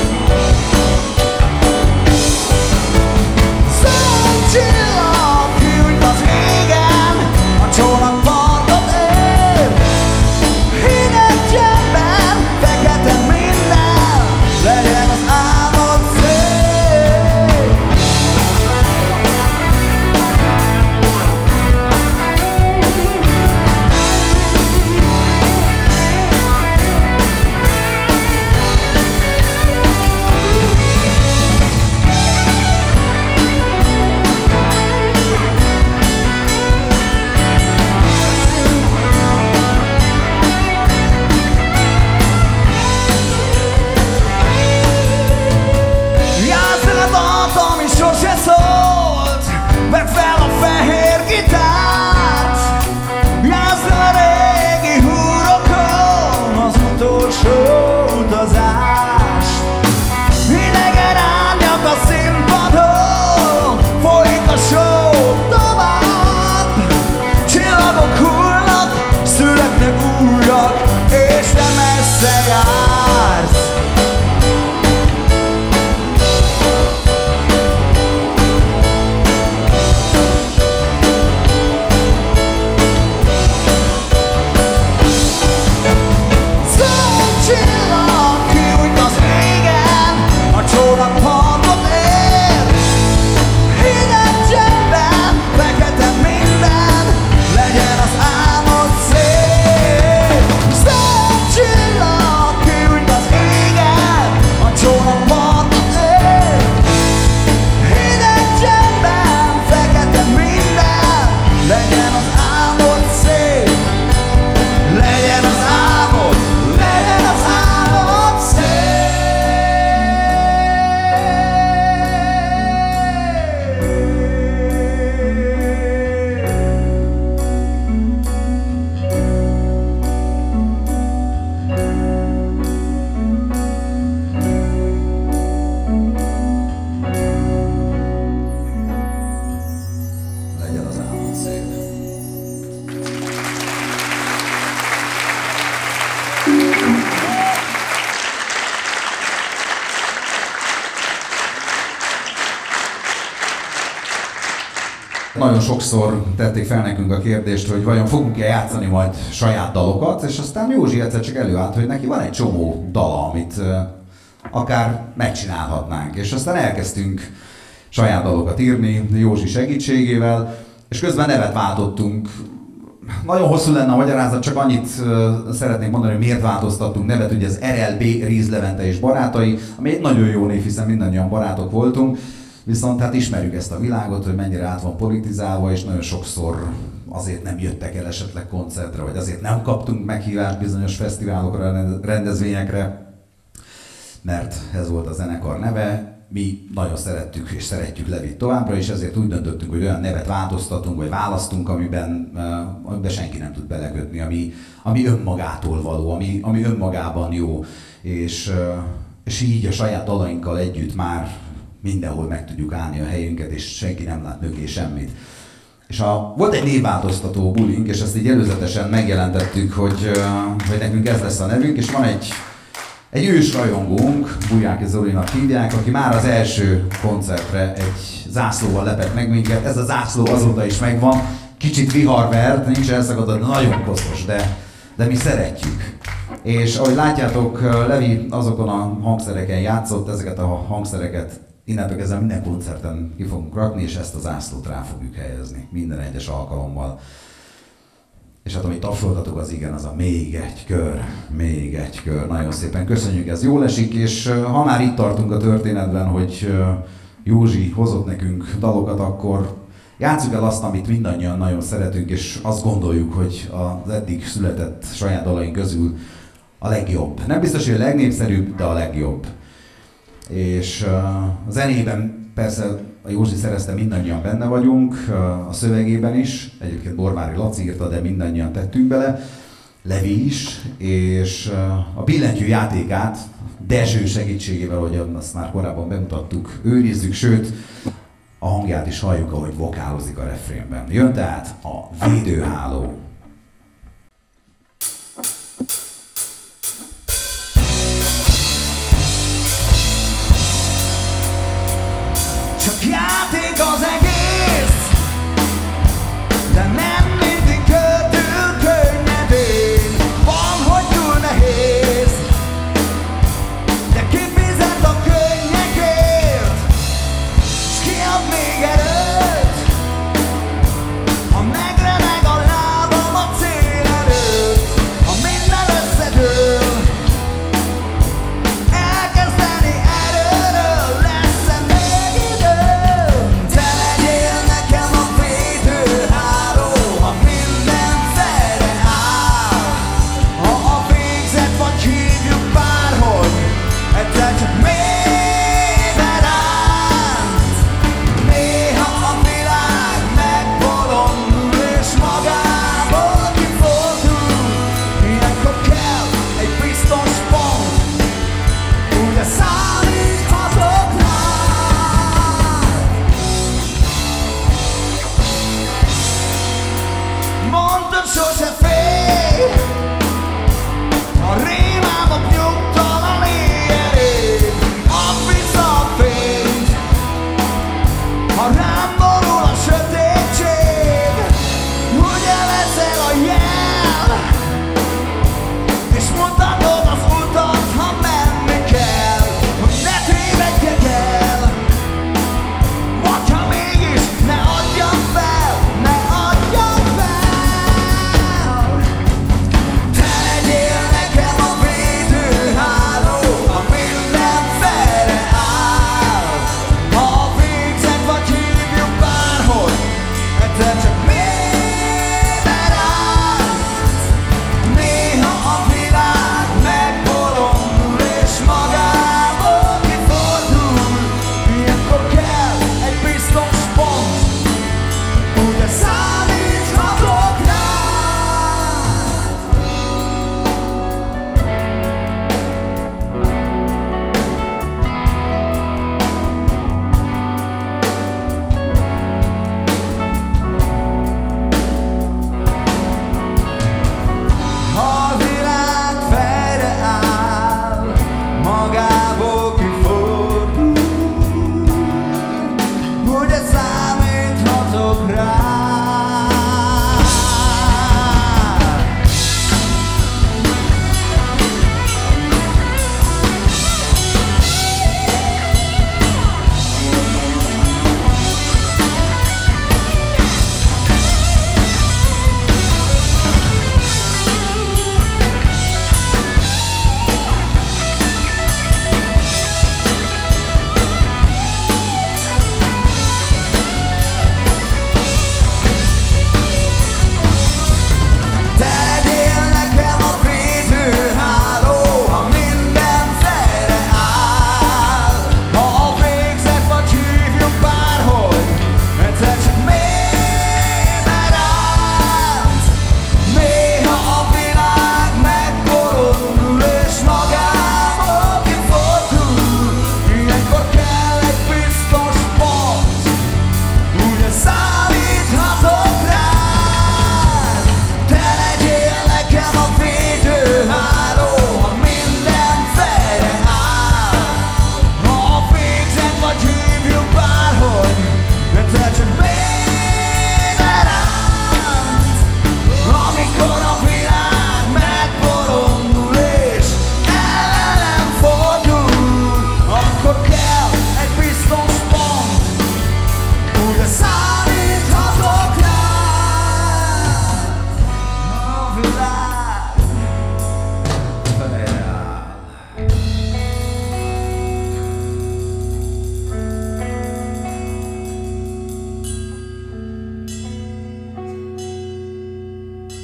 Chill off. Nagyon sokszor tették fel nekünk a kérdést, hogy vajon fogunk-e játszani majd saját dalokat, és aztán Józsi egyszer csak előállt, hogy neki van egy csomó dala, amit akár megcsinálhatnánk. És aztán elkezdtünk saját dalokat írni Józsi segítségével, és közben nevet váltottunk. Nagyon hosszú lenne a magyarázat, csak annyit szeretnék mondani, hogy miért változtattunk nevet, ugye az er el bé Ríz Levente és barátai, ami egy nagyon jó név, hiszen mindannyian barátok voltunk, viszont hát ismerjük ezt a világot, hogy mennyire át van politizálva, és nagyon sokszor azért nem jöttek el esetleg koncertre, vagy azért nem kaptunk meghívást bizonyos fesztiválokra, rendezvényekre, mert ez volt a zenekar neve. Mi nagyon szerettük és szeretjük Levit továbbra, és ezért úgy döntöttünk, hogy olyan nevet változtatunk, vagy választunk, amiben, amiben senki nem tud belekötni, ami, ami önmagától való, ami, ami önmagában jó, és, és így a saját dalainkkal együtt már mindenhol meg tudjuk állni a helyünket, és senki nem lát mögé semmit. És a, volt egy névváltoztató bulink, és ezt így előzetesen megjelentettük, hogy, hogy nekünk ez lesz a nevünk, és van egy Egy ős rajongónk, Bujáki Zolinak hívják, aki már az első koncertre egy zászlóval lepett meg minket. Ez a zászló azóta is megvan, kicsit viharvert, nincs elszakadva, de nagyon koszos, de, de mi szeretjük. És ahogy látjátok, Levi azokon a hangszereken játszott, ezeket a hangszereket innentől kezdve minden koncerten ki fogunk rakni, és ezt a zászlót rá fogjuk helyezni minden egyes alkalommal. És hát amit tapsoltatok, az igen, az a még egy kör, még egy kör. Nagyon szépen köszönjük, ez jól esik, és ha már itt tartunk a történetben, hogy Józsi hozott nekünk dalokat, akkor játsszuk el azt, amit mindannyian nagyon szeretünk, és azt gondoljuk, hogy az eddig született saját dalaink közül a legjobb. Nem biztos, hogy a legnépszerűbb, de a legjobb. És a zenében persze a Józsi szerezte, mindannyian benne vagyunk, a szövegében is, egyébként Borvári Laci írta, de mindannyian tettünk bele, Levi is, és a billentyű játékát Dezső segítségével, ahogy azt már korábban bemutattuk, őrizzük, sőt, a hangját is halljuk, ahogy vokálozik a refrénben. Jön tehát a Védőháló. Csak játék az egész, de nem mindig költünk könnyedén. Van, hogy túl nehéz, de kifizet a könnyekért, s kiad még erőt, ha megremeg a lábam a cél előtt. Ha minden összedől, elkezdeni erőről, lesz-e még idő? Te legyél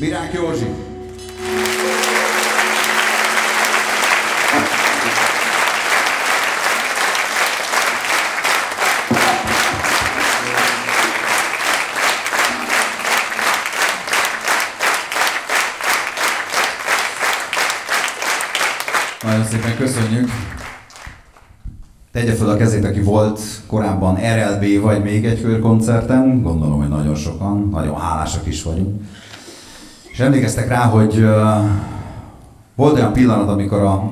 Mirák Józsi. Nagyon szépen köszönjük. Tegye fel a kezét, aki volt korábban er el bé vagy még egy körkoncerten. Gondolom, hogy nagyon sokan, nagyon hálásak is vagyunk. És emlékeztek rá, hogy uh, volt olyan pillanat, amikor a,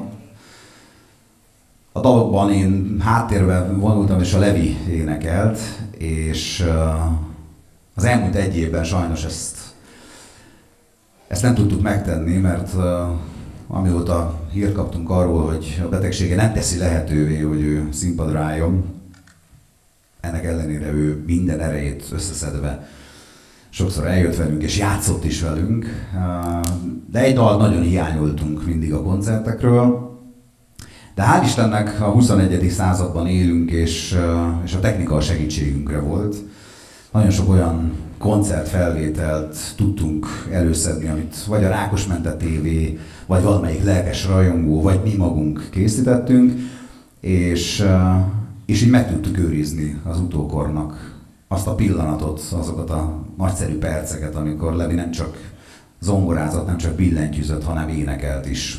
a dalokban én háttérben vonultam, és a Levi énekelt, és uh, az elmúlt egy évben sajnos ezt, ezt nem tudtuk megtenni, mert uh, amióta hírt kaptunk arról, hogy a betegsége nem teszi lehetővé, hogy ő színpadra álljon, ennek ellenére ő minden erejét összeszedve sokszor eljött velünk és játszott is velünk, de egy dalt nagyon hiányoltunk mindig a koncertekről. De hál' Istennek a huszonegyedik században élünk, és, és a technika a segítségünkre volt. Nagyon sok olyan koncertfelvételt tudtunk előszedni, amit vagy a Rákosmente té vé, vagy valamelyik lelkes rajongó, vagy mi magunk készítettünk, és, és így meg tudtuk őrizni az utókornak azt a pillanatot, azokat a nagyszerű perceket, amikor Levi nem csak zongorázott, nem csak billentyűzött, hanem énekelt is.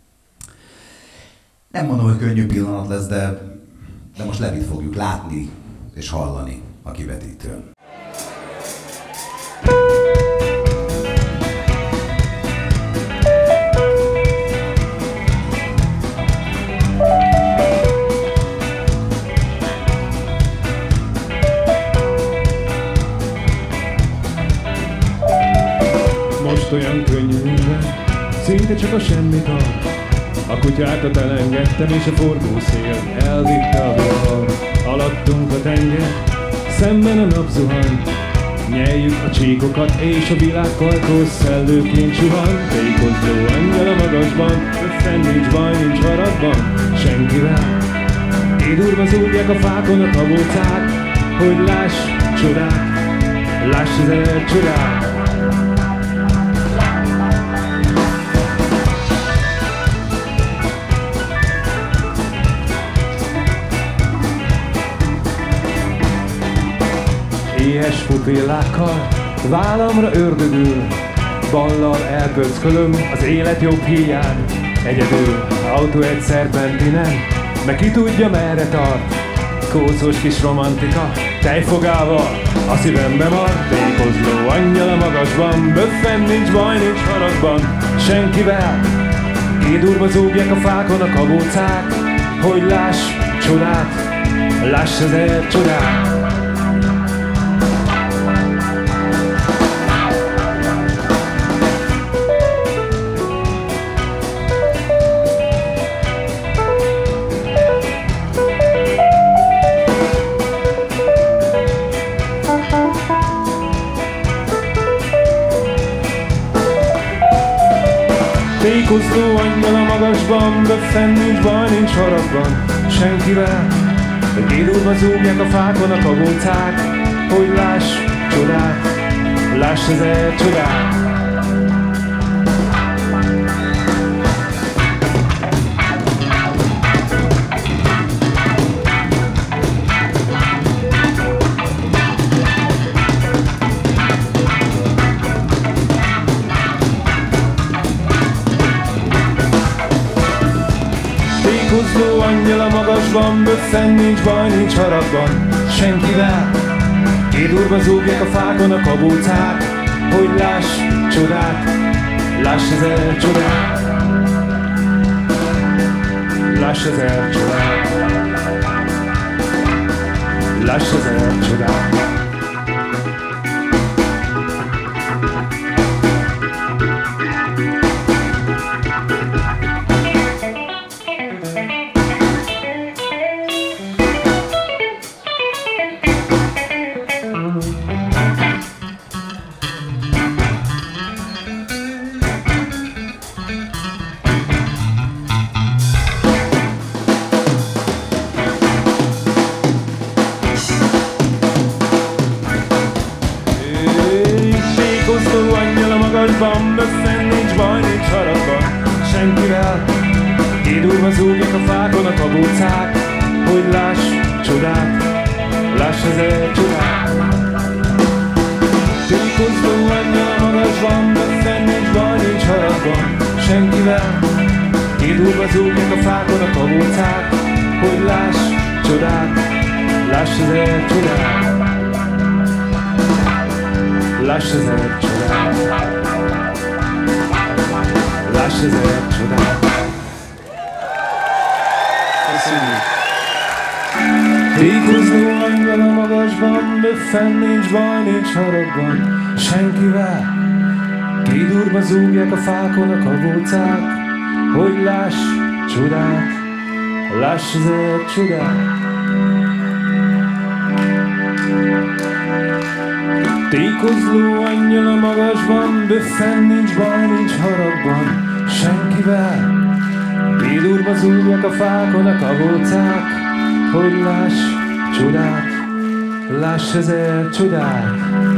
Nem mondom, hogy könnyű pillanat lesz, de, de most Levit fogjuk látni és hallani a kivetítőn. Most olyan könnyű, szinte csak a semmit ad. A kutyákat elengedtem, és a forgószél elvitte a vihar. Alattunk a tenger, szemben a nap zuhan. Nyeljük a csíkokat, és a világkartól szellőként suhan. Tékozló angyal a magasban, öffen nincs baj, nincs haragban senkivel. Édurva zúgják a fákon a tavócák, hogy láss csodát, láss ezer csodát. Éhes pupillákkal vállamra ördögül, ballal elpöckölöm az élet jobb híján. Egyedül, autó egy szerpentinen, meg ki tudja merre tart. Kócos kis romantika, tejfogával a szívembe mar. Tékozló angyal a magasban, böffen nincs baj, nincs haragban senkivel. Édurva zúgják a fákon a kabócák, hogy láss csodát, láss ezer csodát. Tékozló angyal a magasban, böffen nincs baj, nincs haragban senkivel. Édurva zúgják a fákon a kabócák, hogy láss csodát, láss ezer csodát. Tékozló angyal a magasban, böffen nincs baj, nincs haragban senkivel. Édurva zúgják a fákon a kabócák, hogy láss csodát, láss ezer csodát, láss ezer csodát, láss ezer csodát. magasban, böffen, nincs baj, nincs haragban senkivel. Kédulva zúgják a fákon a kabócák, hogy láss csodát, láss ezer csodát. Tűnkozló angyal a magasban, böffen, nincs baj, nincs haragban senkivel. Kédulva zúgják a fákon a kabócák, hogy láss csodát, láss ezer csodát, láss ezer csodát, láss ezer csodát. Köszönjük! Tékozló angyal a magasban, böffen, nincs baj, nincs haragban senkivel. Kédurva zúgják a fákon a kabócák, hogy láss csodát, láss ezer csodát. Tékozló angyal a magasban, böffen, nincs baj, nincs haragban senkivel. Kédurva zúgják a fákon a kabócák, hogy láss csodát, láss ezer csodát.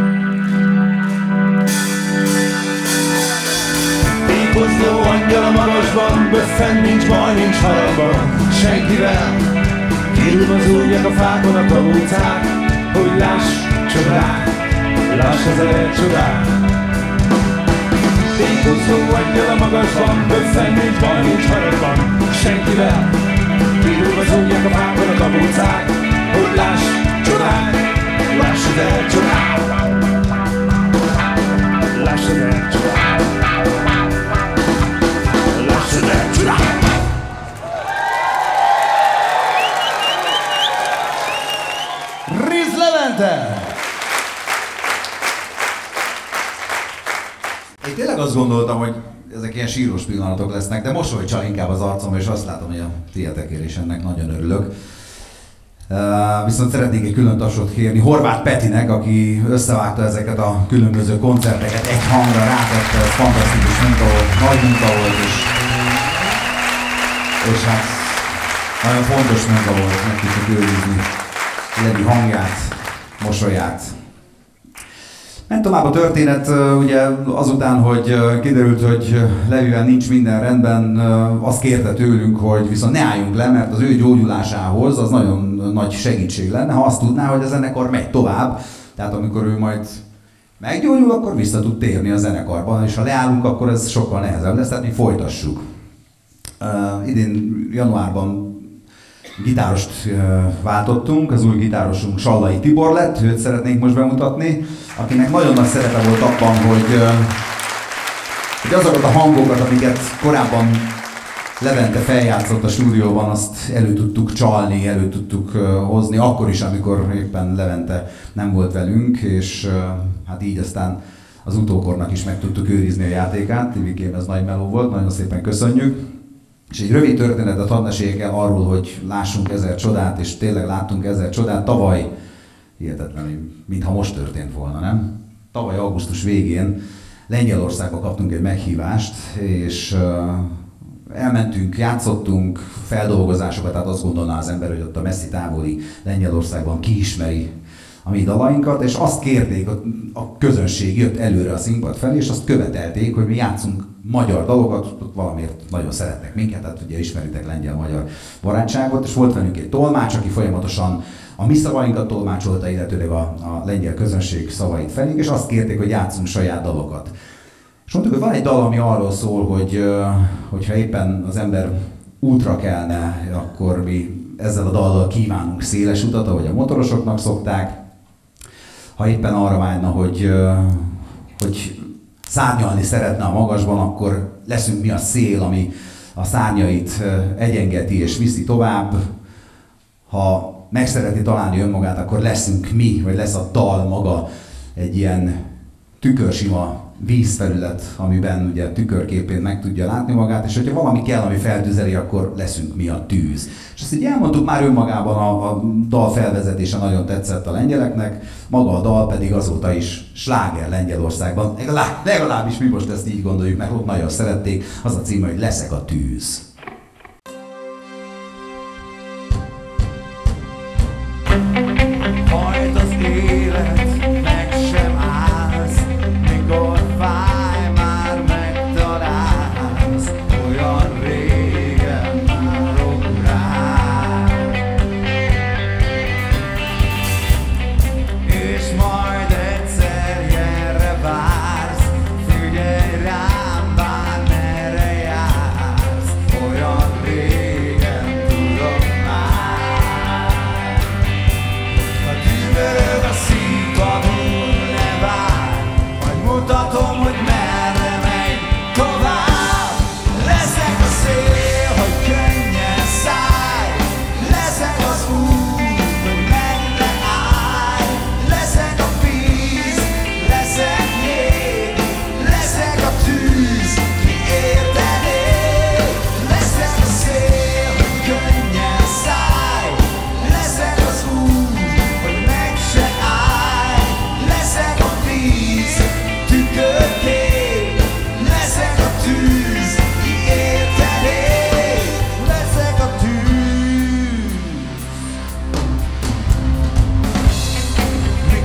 Tékozló angyal a magasban, böffen, nincs baj, nincs haragban senkivel. Kédurva zúgják a fákon a kabócák, hogy láss csodát, láss ezer csodát. Tékozló angyal a magasban, böffen, nincs baj, nincs haragban senkivel. Kédurva zúgják a fákon a kabócák, hogy láss csodát, láss ezer csodát, láss ezer csodát, láss ezer csodát. Riz Levente! Én tényleg azt gondoltam, hogy ezek ilyen síros pillanatok lesznek, de mosoly csal inkább az arcom, és azt látom, hogy a tietekért is ennek nagyon örülök. Uh, viszont szeretnék egy külön tapsot kérni Horváth Petinek, aki összevágta ezeket a különböző koncerteket, egy hangra rátette, ez fantasztikus munka volt, nagy munka volt, és, és hát nagyon fontos munka volt meg tudjuk őrizni Levi hangját, mosolyát. Ment tovább a történet, ugye azután, hogy kiderült, hogy Levivel nincs minden rendben, azt kérte tőlünk, hogy viszont ne álljunk le, mert az ő gyógyulásához az nagyon nagy segítség lenne, ha azt tudná, hogy a zenekar megy tovább. Tehát amikor ő majd meggyógyul, akkor vissza tud térni a zenekarban, és ha leállunk, akkor ez sokkal nehezebb lesz, tehát mi folytassuk. Uh, idén januárban gitárost uh, váltottunk, az új gitárosunk Sallai Tibor lett, őt szeretnénk most bemutatni, akinek nagyon nagy szerepe volt abban, hogy, uh, hogy azokat a hangokat, amiket korábban Levente feljátszott a stúdióban, azt elő tudtuk csalni, elő tudtuk uh, hozni, akkor is, amikor éppen Levente nem volt velünk, és uh, hát így aztán az utókornak is meg tudtuk őrizni a játékát. Tivikém, ez nagy meló volt, nagyon szépen köszönjük. És egy rövid történetet hadd meséljek el arról, hogy lássunk ezer csodát, és tényleg láttunk ezer csodát. Tavaly, hihetetlen, mintha most történt volna, nem? Tavaly augusztus végén Lengyelországba kaptunk egy meghívást, és uh, elmentünk, játszottunk feldolgozásokat, tehát azt gondolná az ember, hogy ott a messzi távoli Lengyelországban kiismeri a mi dalainkat, és azt kérték, a közönség jött előre a színpad felé, és azt követelték, hogy mi játszunk magyar dalokat, ott valamiért nagyon szeretnek minket, tehát ugye ismeritek lengyel-magyar barátságot, és volt velünk egy tolmács, aki folyamatosan a mi szavainkat tolmácsolta, illetőleg a, a lengyel közönség szavait felé, és azt kérték, hogy játszunk saját dalokat. És mondtuk, hogy van egy dal, ami arról szól, hogy hogyha éppen az ember útra kelne, akkor mi ezzel a dallal kívánunk széles utat, ahogy a motorosoknak szokták. Ha éppen arra vágyna, hogy, hogy szárnyalni szeretne a magasban, akkor leszünk mi a szél, ami a szárnyait egyengeti és viszi tovább. Ha meg szereti találni önmagát, akkor leszünk mi, vagy lesz a dal maga egy ilyen tükörsima vízfelület, amiben ugye tükörképén meg tudja látni magát, és hogyha valami kell, ami feltüzeli, akkor leszünk mi a tűz. És ezt így elmondtuk már önmagában, a, a dal felvezetése nagyon tetszett a lengyeleknek, maga a dal pedig azóta is sláger Lengyelországban, legalább, legalábbis mi most ezt így gondoljuk, mert ott nagyon szerették, az a címe, hogy Leszek a tűz. Hajt az élet, meg sem állsz, mikor fáj már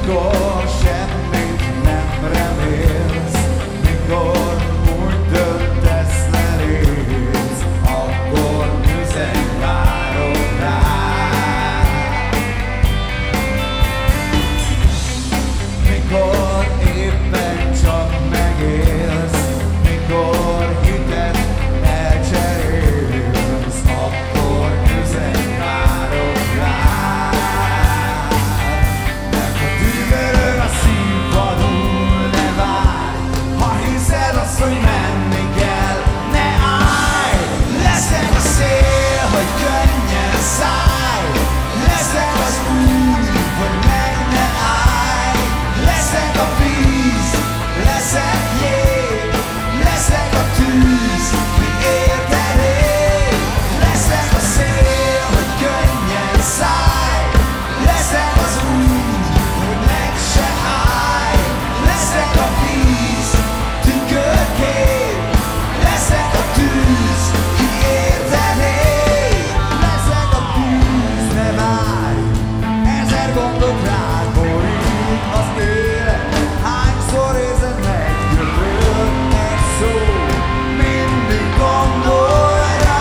mikor semmit nem remélsz, mikor úgy döntesz, ne lépsz, akkor üzenj várok rád. Mikor éppen csak megélsz, mikor hitet elcserélsz, akkor üzenj várok rád. Mert ha dübörög a színpadon, ne várj, ha hiszed azt, hogy menni kell, ne állj. Leszek a szél, hogy könnyen szállj, leszek az út, hogy meg ne állj. Leszek a víz, leszek jég, leszek a tűz, ki érted ég. Leszek a szél, hogy könnyen szállj, leszek az út, hogy meg se állj. Leszek a víz, tükörkép, leszek a tűz, ki érted ég. Leszek a tűz, ne várj, ezer gondot rád borít az élet. Hányszor érzed meg, jövőt egy szó, mindig gondolj rá.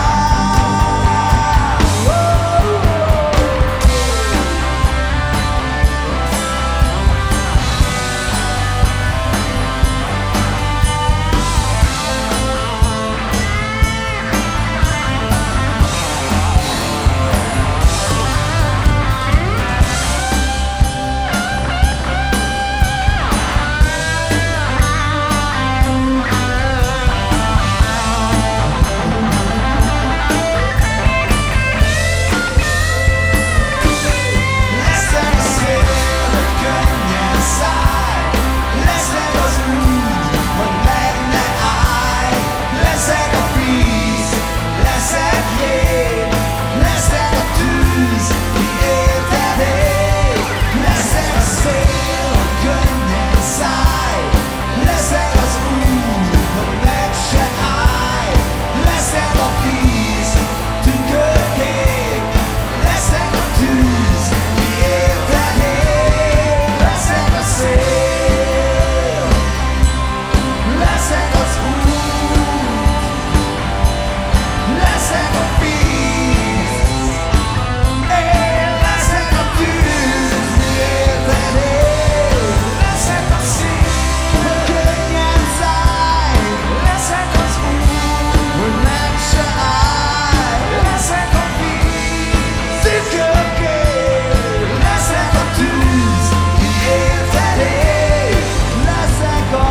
Leszek a szél, hogy könnyen szállj, leszek az út, hogy meg ne állj. Leszek a víz, leszek jég, leszek a tűz, ki érted ég. Leszek a szél, hogy könnyen szállj, leszek az út, hogy meg se állj. Leszek a víz, tükörkép, leszek a tűz, ki érted ég. Leszek a szél, leszek az út, leszek a víz, én leszek a tűz, ki érted ég. Leszek a szél, hogy könnyen szállj, leszek az út, hogy meg se állj. Leszek a víz, tükörkép, leszek a tűz, ki érted ég. Leszek a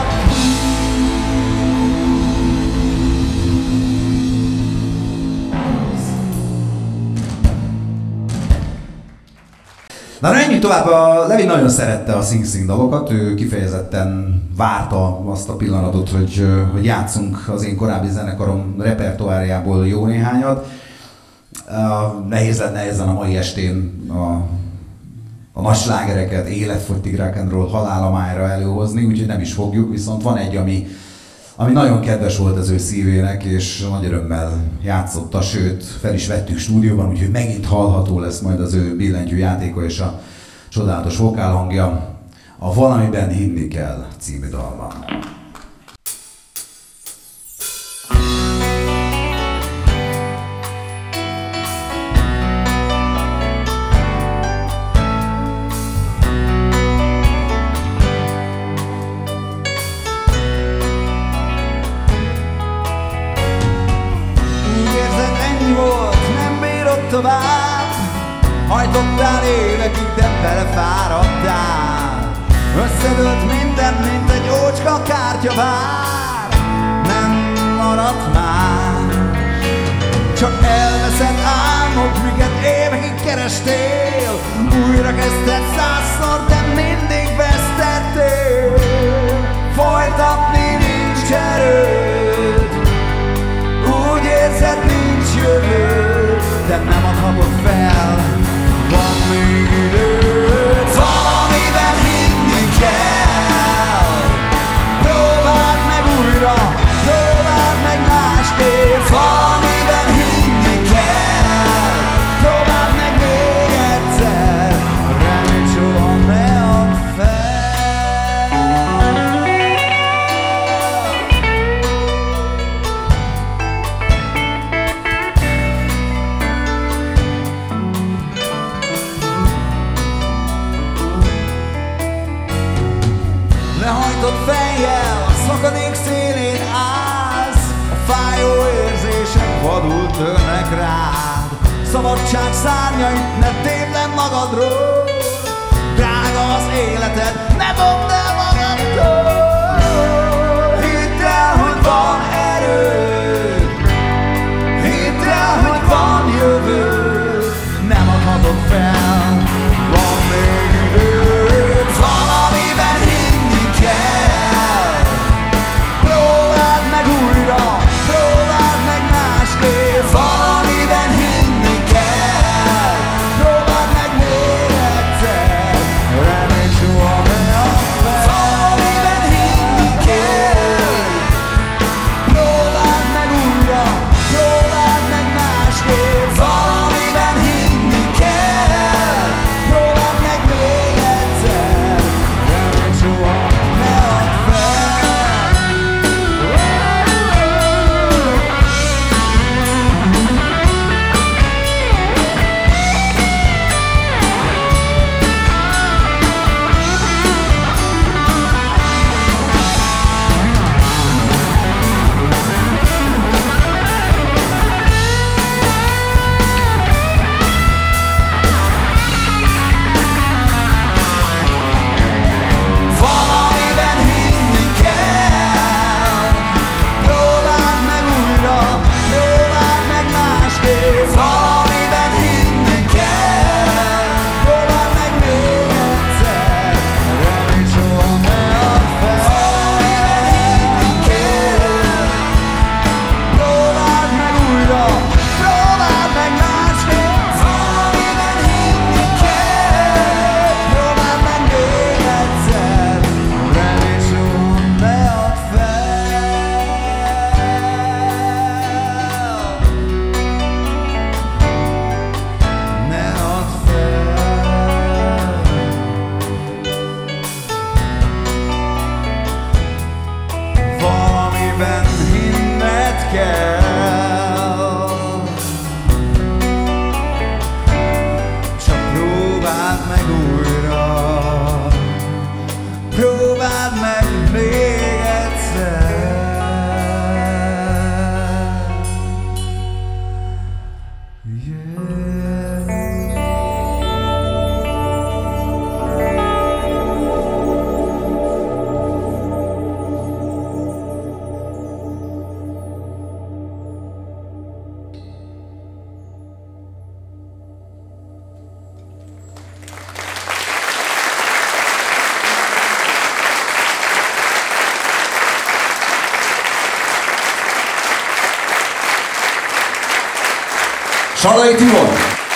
Na menjünk tovább, a Levi nagyon szerette a Sing Sing dalokat, ő kifejezetten várta azt a pillanatot, hogy, hogy játszunk az én korábbi zenekarom repertoárjából jó néhányat. Uh, nehéz lenne ezen a mai estén a, a nagy slágereket, életfogytig rock and roll, halálamára előhozni, úgyhogy nem is fogjuk, viszont van egy, ami, ami nagyon kedves volt az ő szívének, és nagy örömmel játszotta, sőt, fel is vettük stúdióban, úgyhogy megint hallható lesz majd az ő billentyű játéka és a csodálatos vokálhangja a Valamiben hinni kell című dalban. Úgy érzed, ennyi volt, nem bírod tovább. Hajtottál évekig, de belefáradtál. Összedőlt minden, mint egy ócska kártyavár. Nem maradt más, csak elveszett álmok, miket évekig kerestél. Újra kezdted százszor, de mindig vesztettél. Folytatni nincs erőd, úgy érzed, nincs jövőd, de nem adhatod fel, van még időd. Valamiben hinni kell, próbáld meg újra, próbáld meg másképp. Valamiben hinni kell, próbáld meg még egyszer, remény soha Lehajtott fejjel a szakadék szélén állsz, a fájó érzések vadul törnek rád. Szabadság szárnyait, ne tépd le magadról, drága az életed, ne dobd el magadtól. Hidd el, hogy van erőd, hidd el, hogy van jövőd, nem adhatod fel, van még időd. Valamiben hinni kell, próbáld meg újra, próbáld meg másképp. Valamiben hinni kell, próbáld meg még egyszer, remény soha ne add fel. Valamiben hinni kell, próbáld meg újra, próbáld meg másképp. Valamiben hinni kell, próbáld meg még egyszer, remény soha ne add fel. Valamiben hinni kell, próbáld meg újra, próbáld meg másképp. Valamiben hinni kell, próbáld meg még egyszer, remény soha ne add fel. Valamiben hinni kell, próbáld meg újra, próbáld meg másképp. Valamiben hinni kell, próbáld meg még egyszer, remény soha ne add fel. Ne add fel. Valamiben hinned kell, csak próbáld meg újra, próbáld meg még egyszer. Salai Tibor!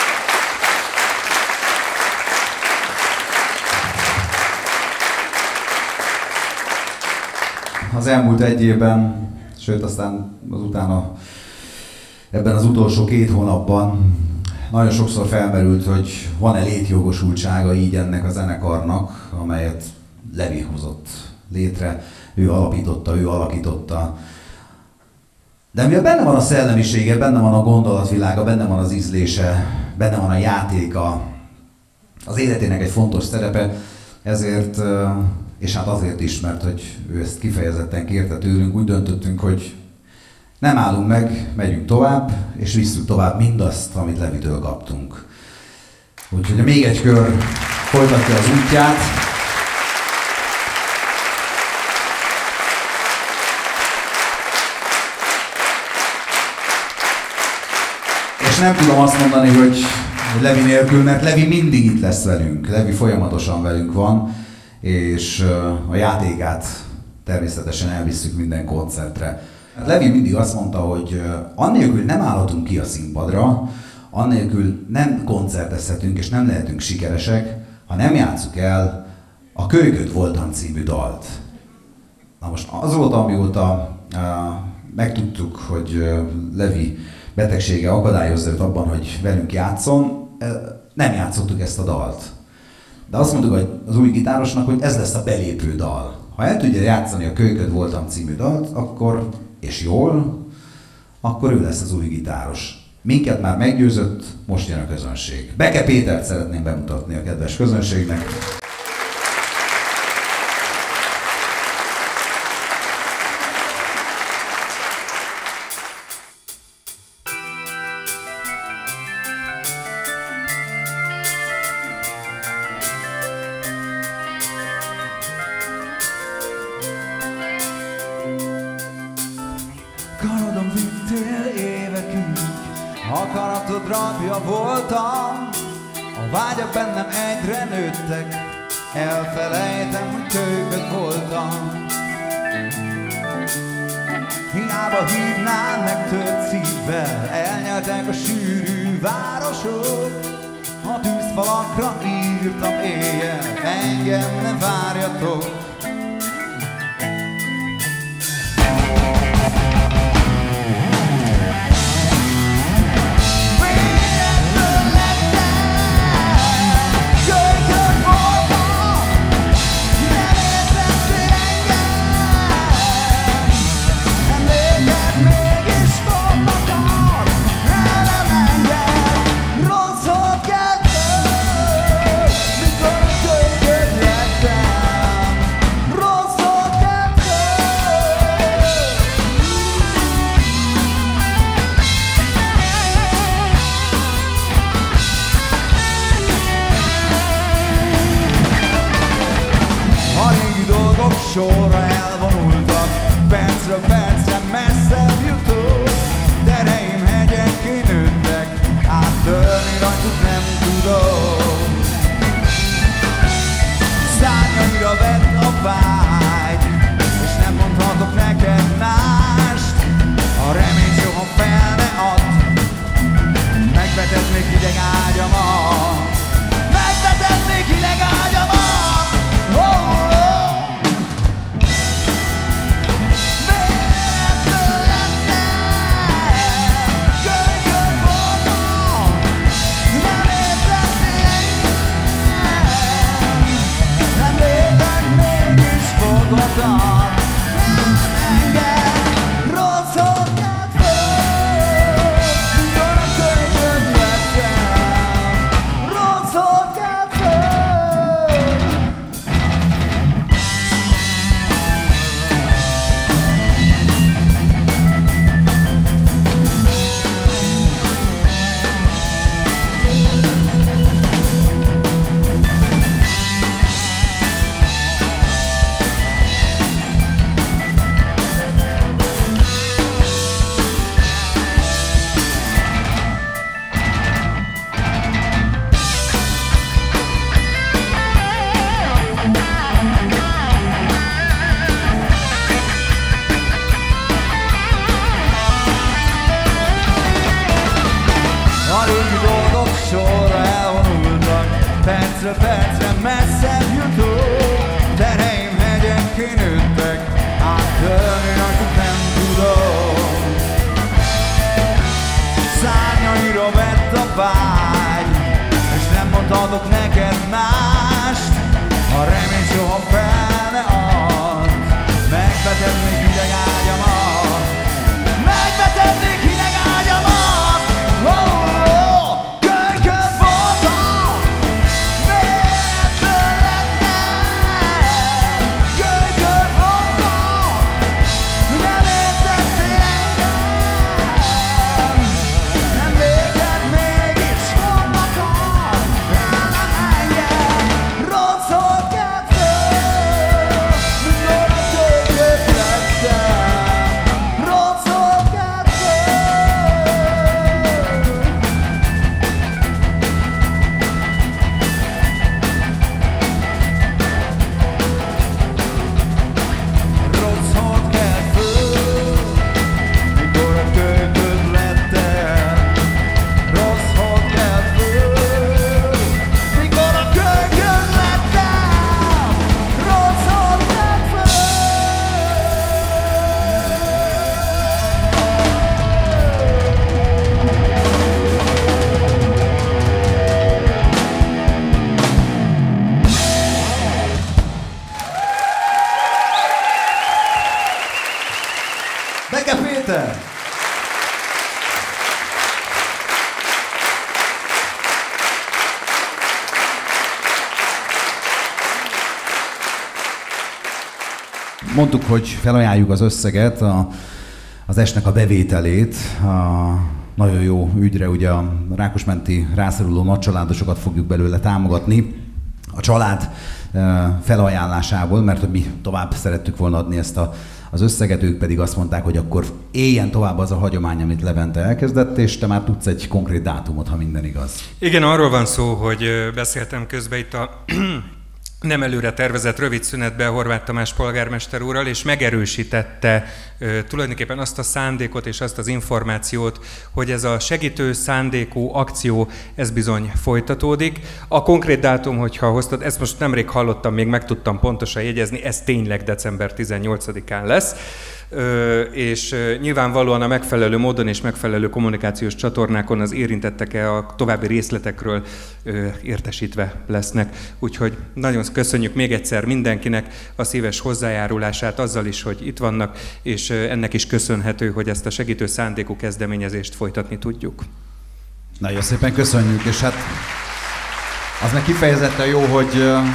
Az elmúlt egy évben, sőt aztán azutána ebben az utolsó két hónapban nagyon sokszor felmerült, hogy van-e létjogosultsága így ennek a zenekarnak, amelyet Levi hozott létre, ő alapította, ő alakította. De mivel benne van a szellemisége, benne van a gondolatvilága, benne van az ízlése, benne van a játéka, az életének egy fontos szerepe, ezért, és hát azért is, mert hogy ő ezt kifejezetten kérte tőlünk, úgy döntöttünk, hogy nem állunk meg, megyünk tovább, és visszük tovább mindazt, amit Levitől kaptunk. Úgyhogy még egy kör folytatja az útját. És nem tudom azt mondani, hogy Levi nélkül, mert Levi mindig itt lesz velünk. Levi folyamatosan velünk van, és a játékát természetesen elvisszük minden koncertre. Levi mindig azt mondta, hogy annélkül nem állhatunk ki a színpadra, annélkül nem koncertezhetünk és nem lehetünk sikeresek, ha nem játsszuk el a Kölyköd voltam című dalt. Na most azóta, amióta uh, megtudtuk, hogy uh, Levi betegsége akadályozza őt abban, hogy velünk játszon, uh, nem játszottuk ezt a dalt. De azt mondtuk hogy az új gitárosnak, hogy ez lesz a belépő dal. Ha el tudja játszani a Kölyköd voltam című dalt, akkor, és jól, akkor ő lesz az új gitáros. Minket már meggyőzött, most jön a közönség. Beke Pétert szeretném bemutatni a kedves közönségnek. akaratod rabja voltam, a vágyak bennem egyre nőttek, elfelejtem, hogy kölyköd voltam. Hiába hívnál meg tört szívvel, elnyeltek a sűrű városok. A tűzfalakra írtam éjjel, engem ne várjatok. Sorra elvonultak, percről percre messzebb jutok. Tereim hegyekké nőttek, áttörni rajtuk nem tudok. Szárnyaira vett a vágy, és nem mondhatok neked mást. A remény soha fel ne add, megvetetnék hideg ágyamat. Megvetetnék hideg ágyamat. Oh, oh. Percről percre messzebb jutok, tereim hegyekké nőttek, áttörni rajtuk nem tudok. Szárnyaira vett a vágy, és nem mondhatok neked mást. A remény soha fel ne add, megvetetnék hideg ágyamat. Megvetetnék hideg ágyamat. Oh, oh, kölyköd voltam. Beke Péter! Mondtuk, hogy felajánljuk az összeget, a, az esnek a bevételét, a nagyon jó ügyre, ugye a Rákosmenti rászoruló nagycsaládosokat fogjuk belőle támogatni. A család felajánlásából, mert hogy mi tovább szerettük volna adni ezt a, az összeget, ők pedig azt mondták, hogy akkor éljen tovább az a hagyomány, amit Levente elkezdett, és te már tudsz egy konkrét dátumot, ha minden igaz. Igen, arról van szó, hogy beszéltem közben itt a nem előre tervezett rövid szünetben Horváth Tamás polgármester úrral, és megerősítette ö, tulajdonképpen azt a szándékot és azt az információt, hogy ez a segítő szándékú akció, ez bizony folytatódik. A konkrét dátum, hogyha hoztad, ezt most nemrég hallottam, még meg tudtam pontosan jegyezni, ez tényleg december tizennyolcadikán lesz. Ö, és ö, nyilvánvalóan a megfelelő módon és megfelelő kommunikációs csatornákon az érintettek a további részletekről ö, értesítve lesznek. Úgyhogy nagyon köszönjük még egyszer mindenkinek a szíves hozzájárulását azzal is, hogy itt vannak, és ö, ennek is köszönhető, hogy ezt a segítő szándékú kezdeményezést folytatni tudjuk. Nagyon szépen köszönjük, és hát az meg kifejezetten jó, hogy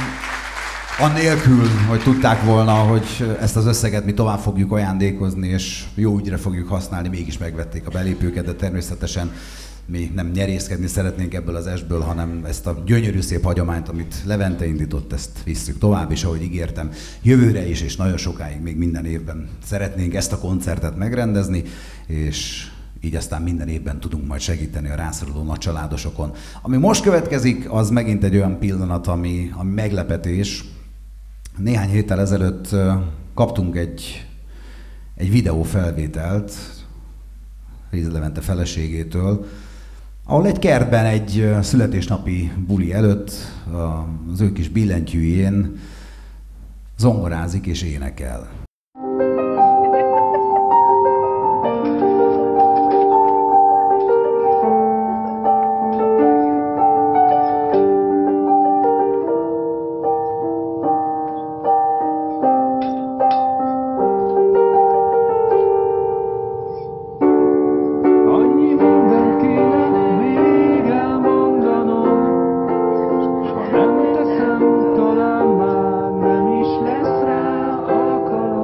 annélkül, hogy tudták volna, hogy ezt az összeget mi tovább fogjuk ajándékozni, és jó ügyre fogjuk használni, mégis megvették a belépőket, de természetesen mi nem nyerészkedni szeretnénk ebből az esből, hanem ezt a gyönyörű szép hagyományt, amit Levente indított, ezt visszük tovább, és ahogy ígértem, jövőre is, és nagyon sokáig, még minden évben szeretnénk ezt a koncertet megrendezni, és így aztán minden évben tudunk majd segíteni a rászoruló nagycsaládosokon. Ami most következik, az megint egy olyan pillanat, ami, ami meglepetés. Néhány héttel ezelőtt kaptunk egy, egy videófelvételt Réz Levente feleségétől, ahol egy kertben egy születésnapi buli előtt az ő kis billentyűjén zongorázik és énekel. Talán már nem is lesz rá alkalom.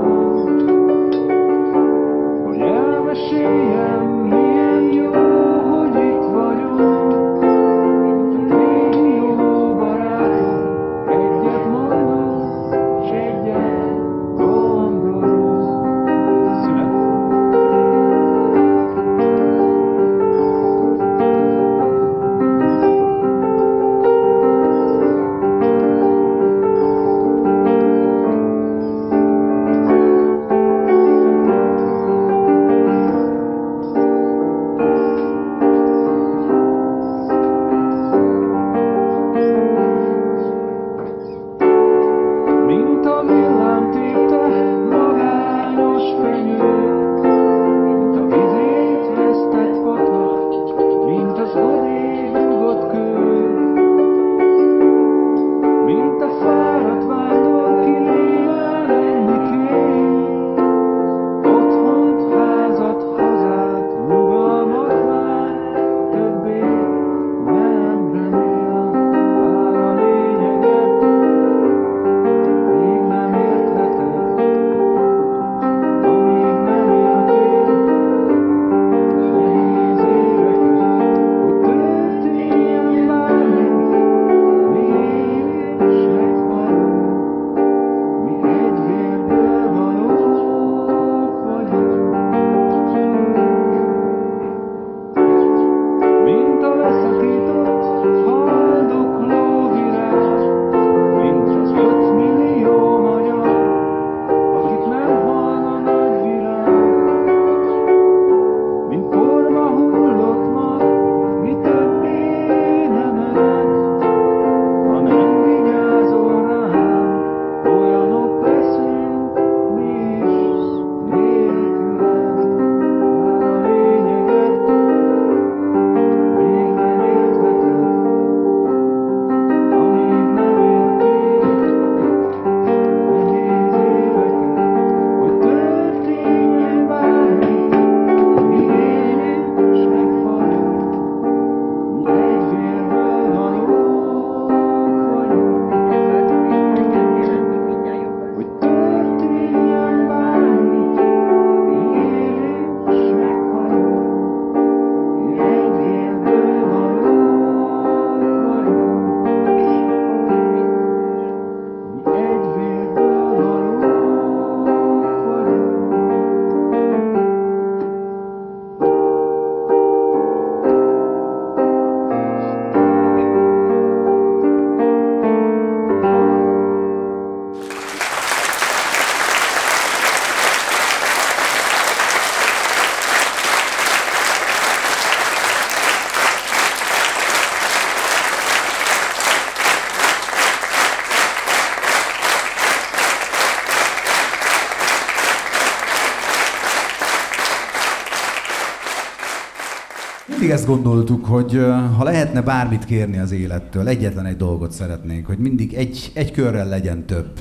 mindig ezt gondoltuk, hogy ha lehetne bármit kérni az élettől, egyetlen egy dolgot szeretnénk, hogy mindig egy, egy körrel legyen több.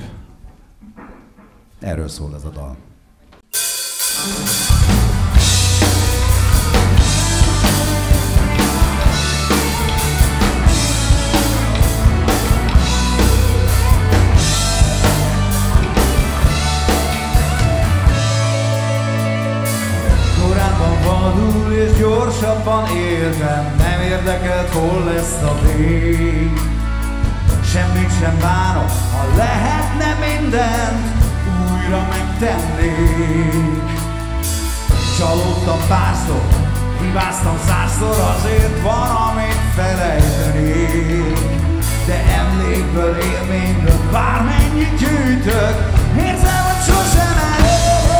Erről szól ez a dal. Vadul és gyorsabban éltem, nem érdekelt, hol lesz a vég. Semmit sem bánok, ha lehetne mindent, újra megtennék. Csalódtam párszor, hibáztam százszor, azért van, amit felejtenék. De emlékből, élményből bármennyit gyűjtök, érzem, hogy sosem elég.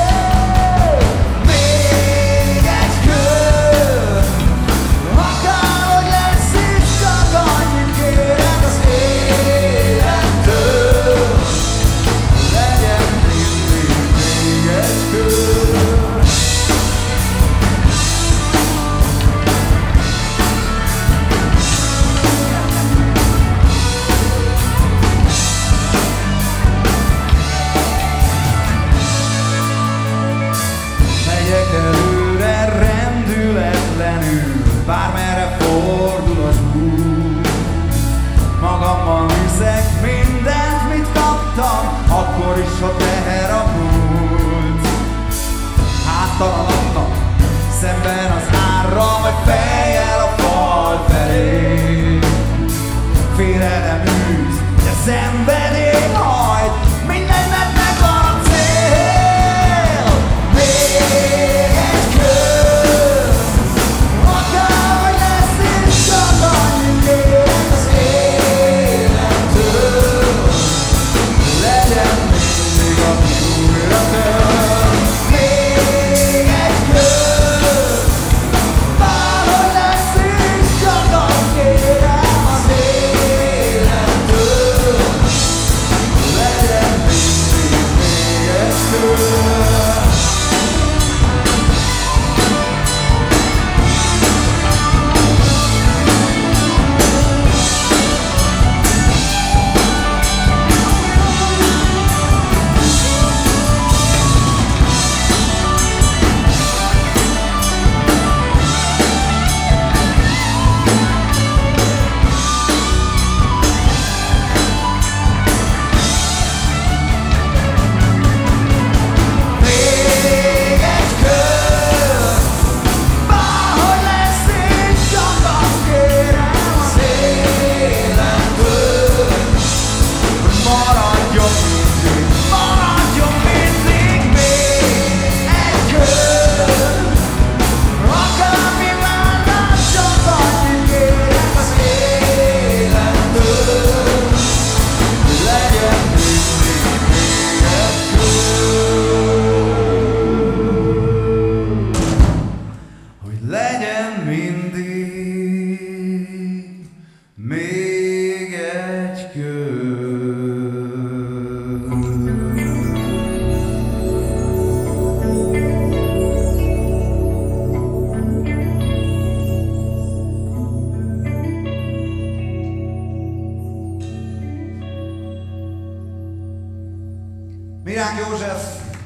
Bármerre fordul az út, magammal viszek mindent, mit kaptam, akkor is, ha teher a múlt. Háttalanodnak szemben az árral, vagy fejjel a fal felé. Félre nem űz, de szenvedély hajt, mindennek megvan a cél. Még egy kör, akárhogy lesz is, csak annyit kérek az élettől. Legyen mindig, aki újra tör. Még egy kör, bárhogy lesz is, csak annyit kérek az élettől. Legyen mindig még egy kör. Még egy kör, bárhogy lesz is, csak azt kérem az élettől, hogy maradjon mindig, maradjon mindig még egy kör. Akármi váltás, csak annyit kérek az élettől, hogy legyen mindig még egy kör. Hogy legyen mindig még egy Mirák József,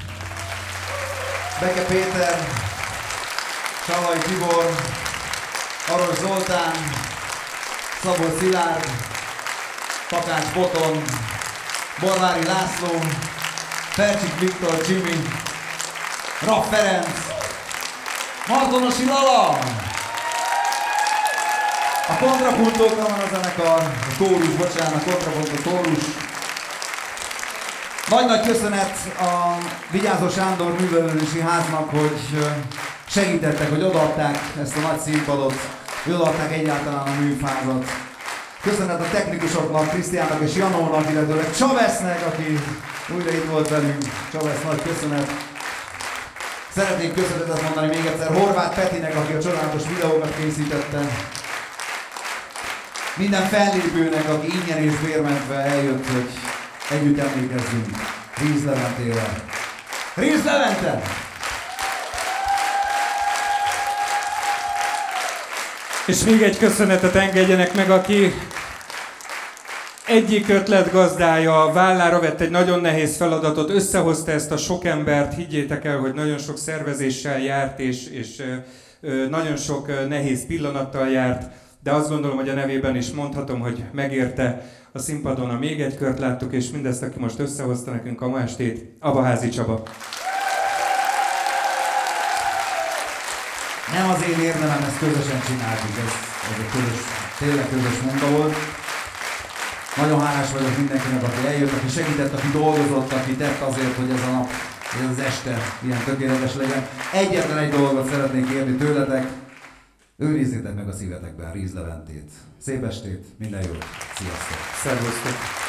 Beke Péter, Salai Tibor, Aros Zoltán, Szabó Szilárd, Takács Boton, Borvári László, Fercsik Viktor Csimi, Raff Ferenc, Martonosi Lala, a kontrapuntok kamarazenekar, a kórus, bocsánat, a kontrapuntok kórus. Nagy-nagy köszönet a Vigyázó Sándor Művelődési Háznak, hogy segítettek, hogy odaadták ezt a nagy színpadot, hogy odaadták egyáltalán a műfázat. Köszönet a technikusoknak, Krisztiánnak és Janónak, illetőleg Csavesznek, aki újra itt volt velünk. Csavesz, nagy köszönet. Szeretnék köszönetet mondani még egyszer Horváth Petinek, aki a csodálatos videókat készítette. Minden fellépőnek, aki ingyen és bérmentve eljött, hogy együtt emlékezzünk Ríz Leventére. Ríz Levente! És még egy köszönetet engedjenek meg, aki egyik ötletgazdája vállára vett egy nagyon nehéz feladatot, összehozta ezt a sok embert, higgyétek el, hogy nagyon sok szervezéssel járt, és, és ö, nagyon sok ö, nehéz pillanattal járt, de azt gondolom, hogy a nevében is mondhatom, hogy megérte a színpadon a Még egy kört láttuk, és mindezt, aki most összehozta nekünk a ma estét, Abaházi Csaba. Nem az én érdemem, ezt közösen csináltuk, ez, ez egy közös, tényleg közös munka volt. Nagyon hálás vagyok mindenkinek, aki eljött, aki segített, aki dolgozott, aki tett azért, hogy ez a nap, ez az este ilyen tökéletes legyen. Egyetlen egy dolgot szeretnék kérni tőletek, őrizzétek meg a szívetekben Ríz Leventét. Szép estét, minden jót, sziasztok! Szervusztok!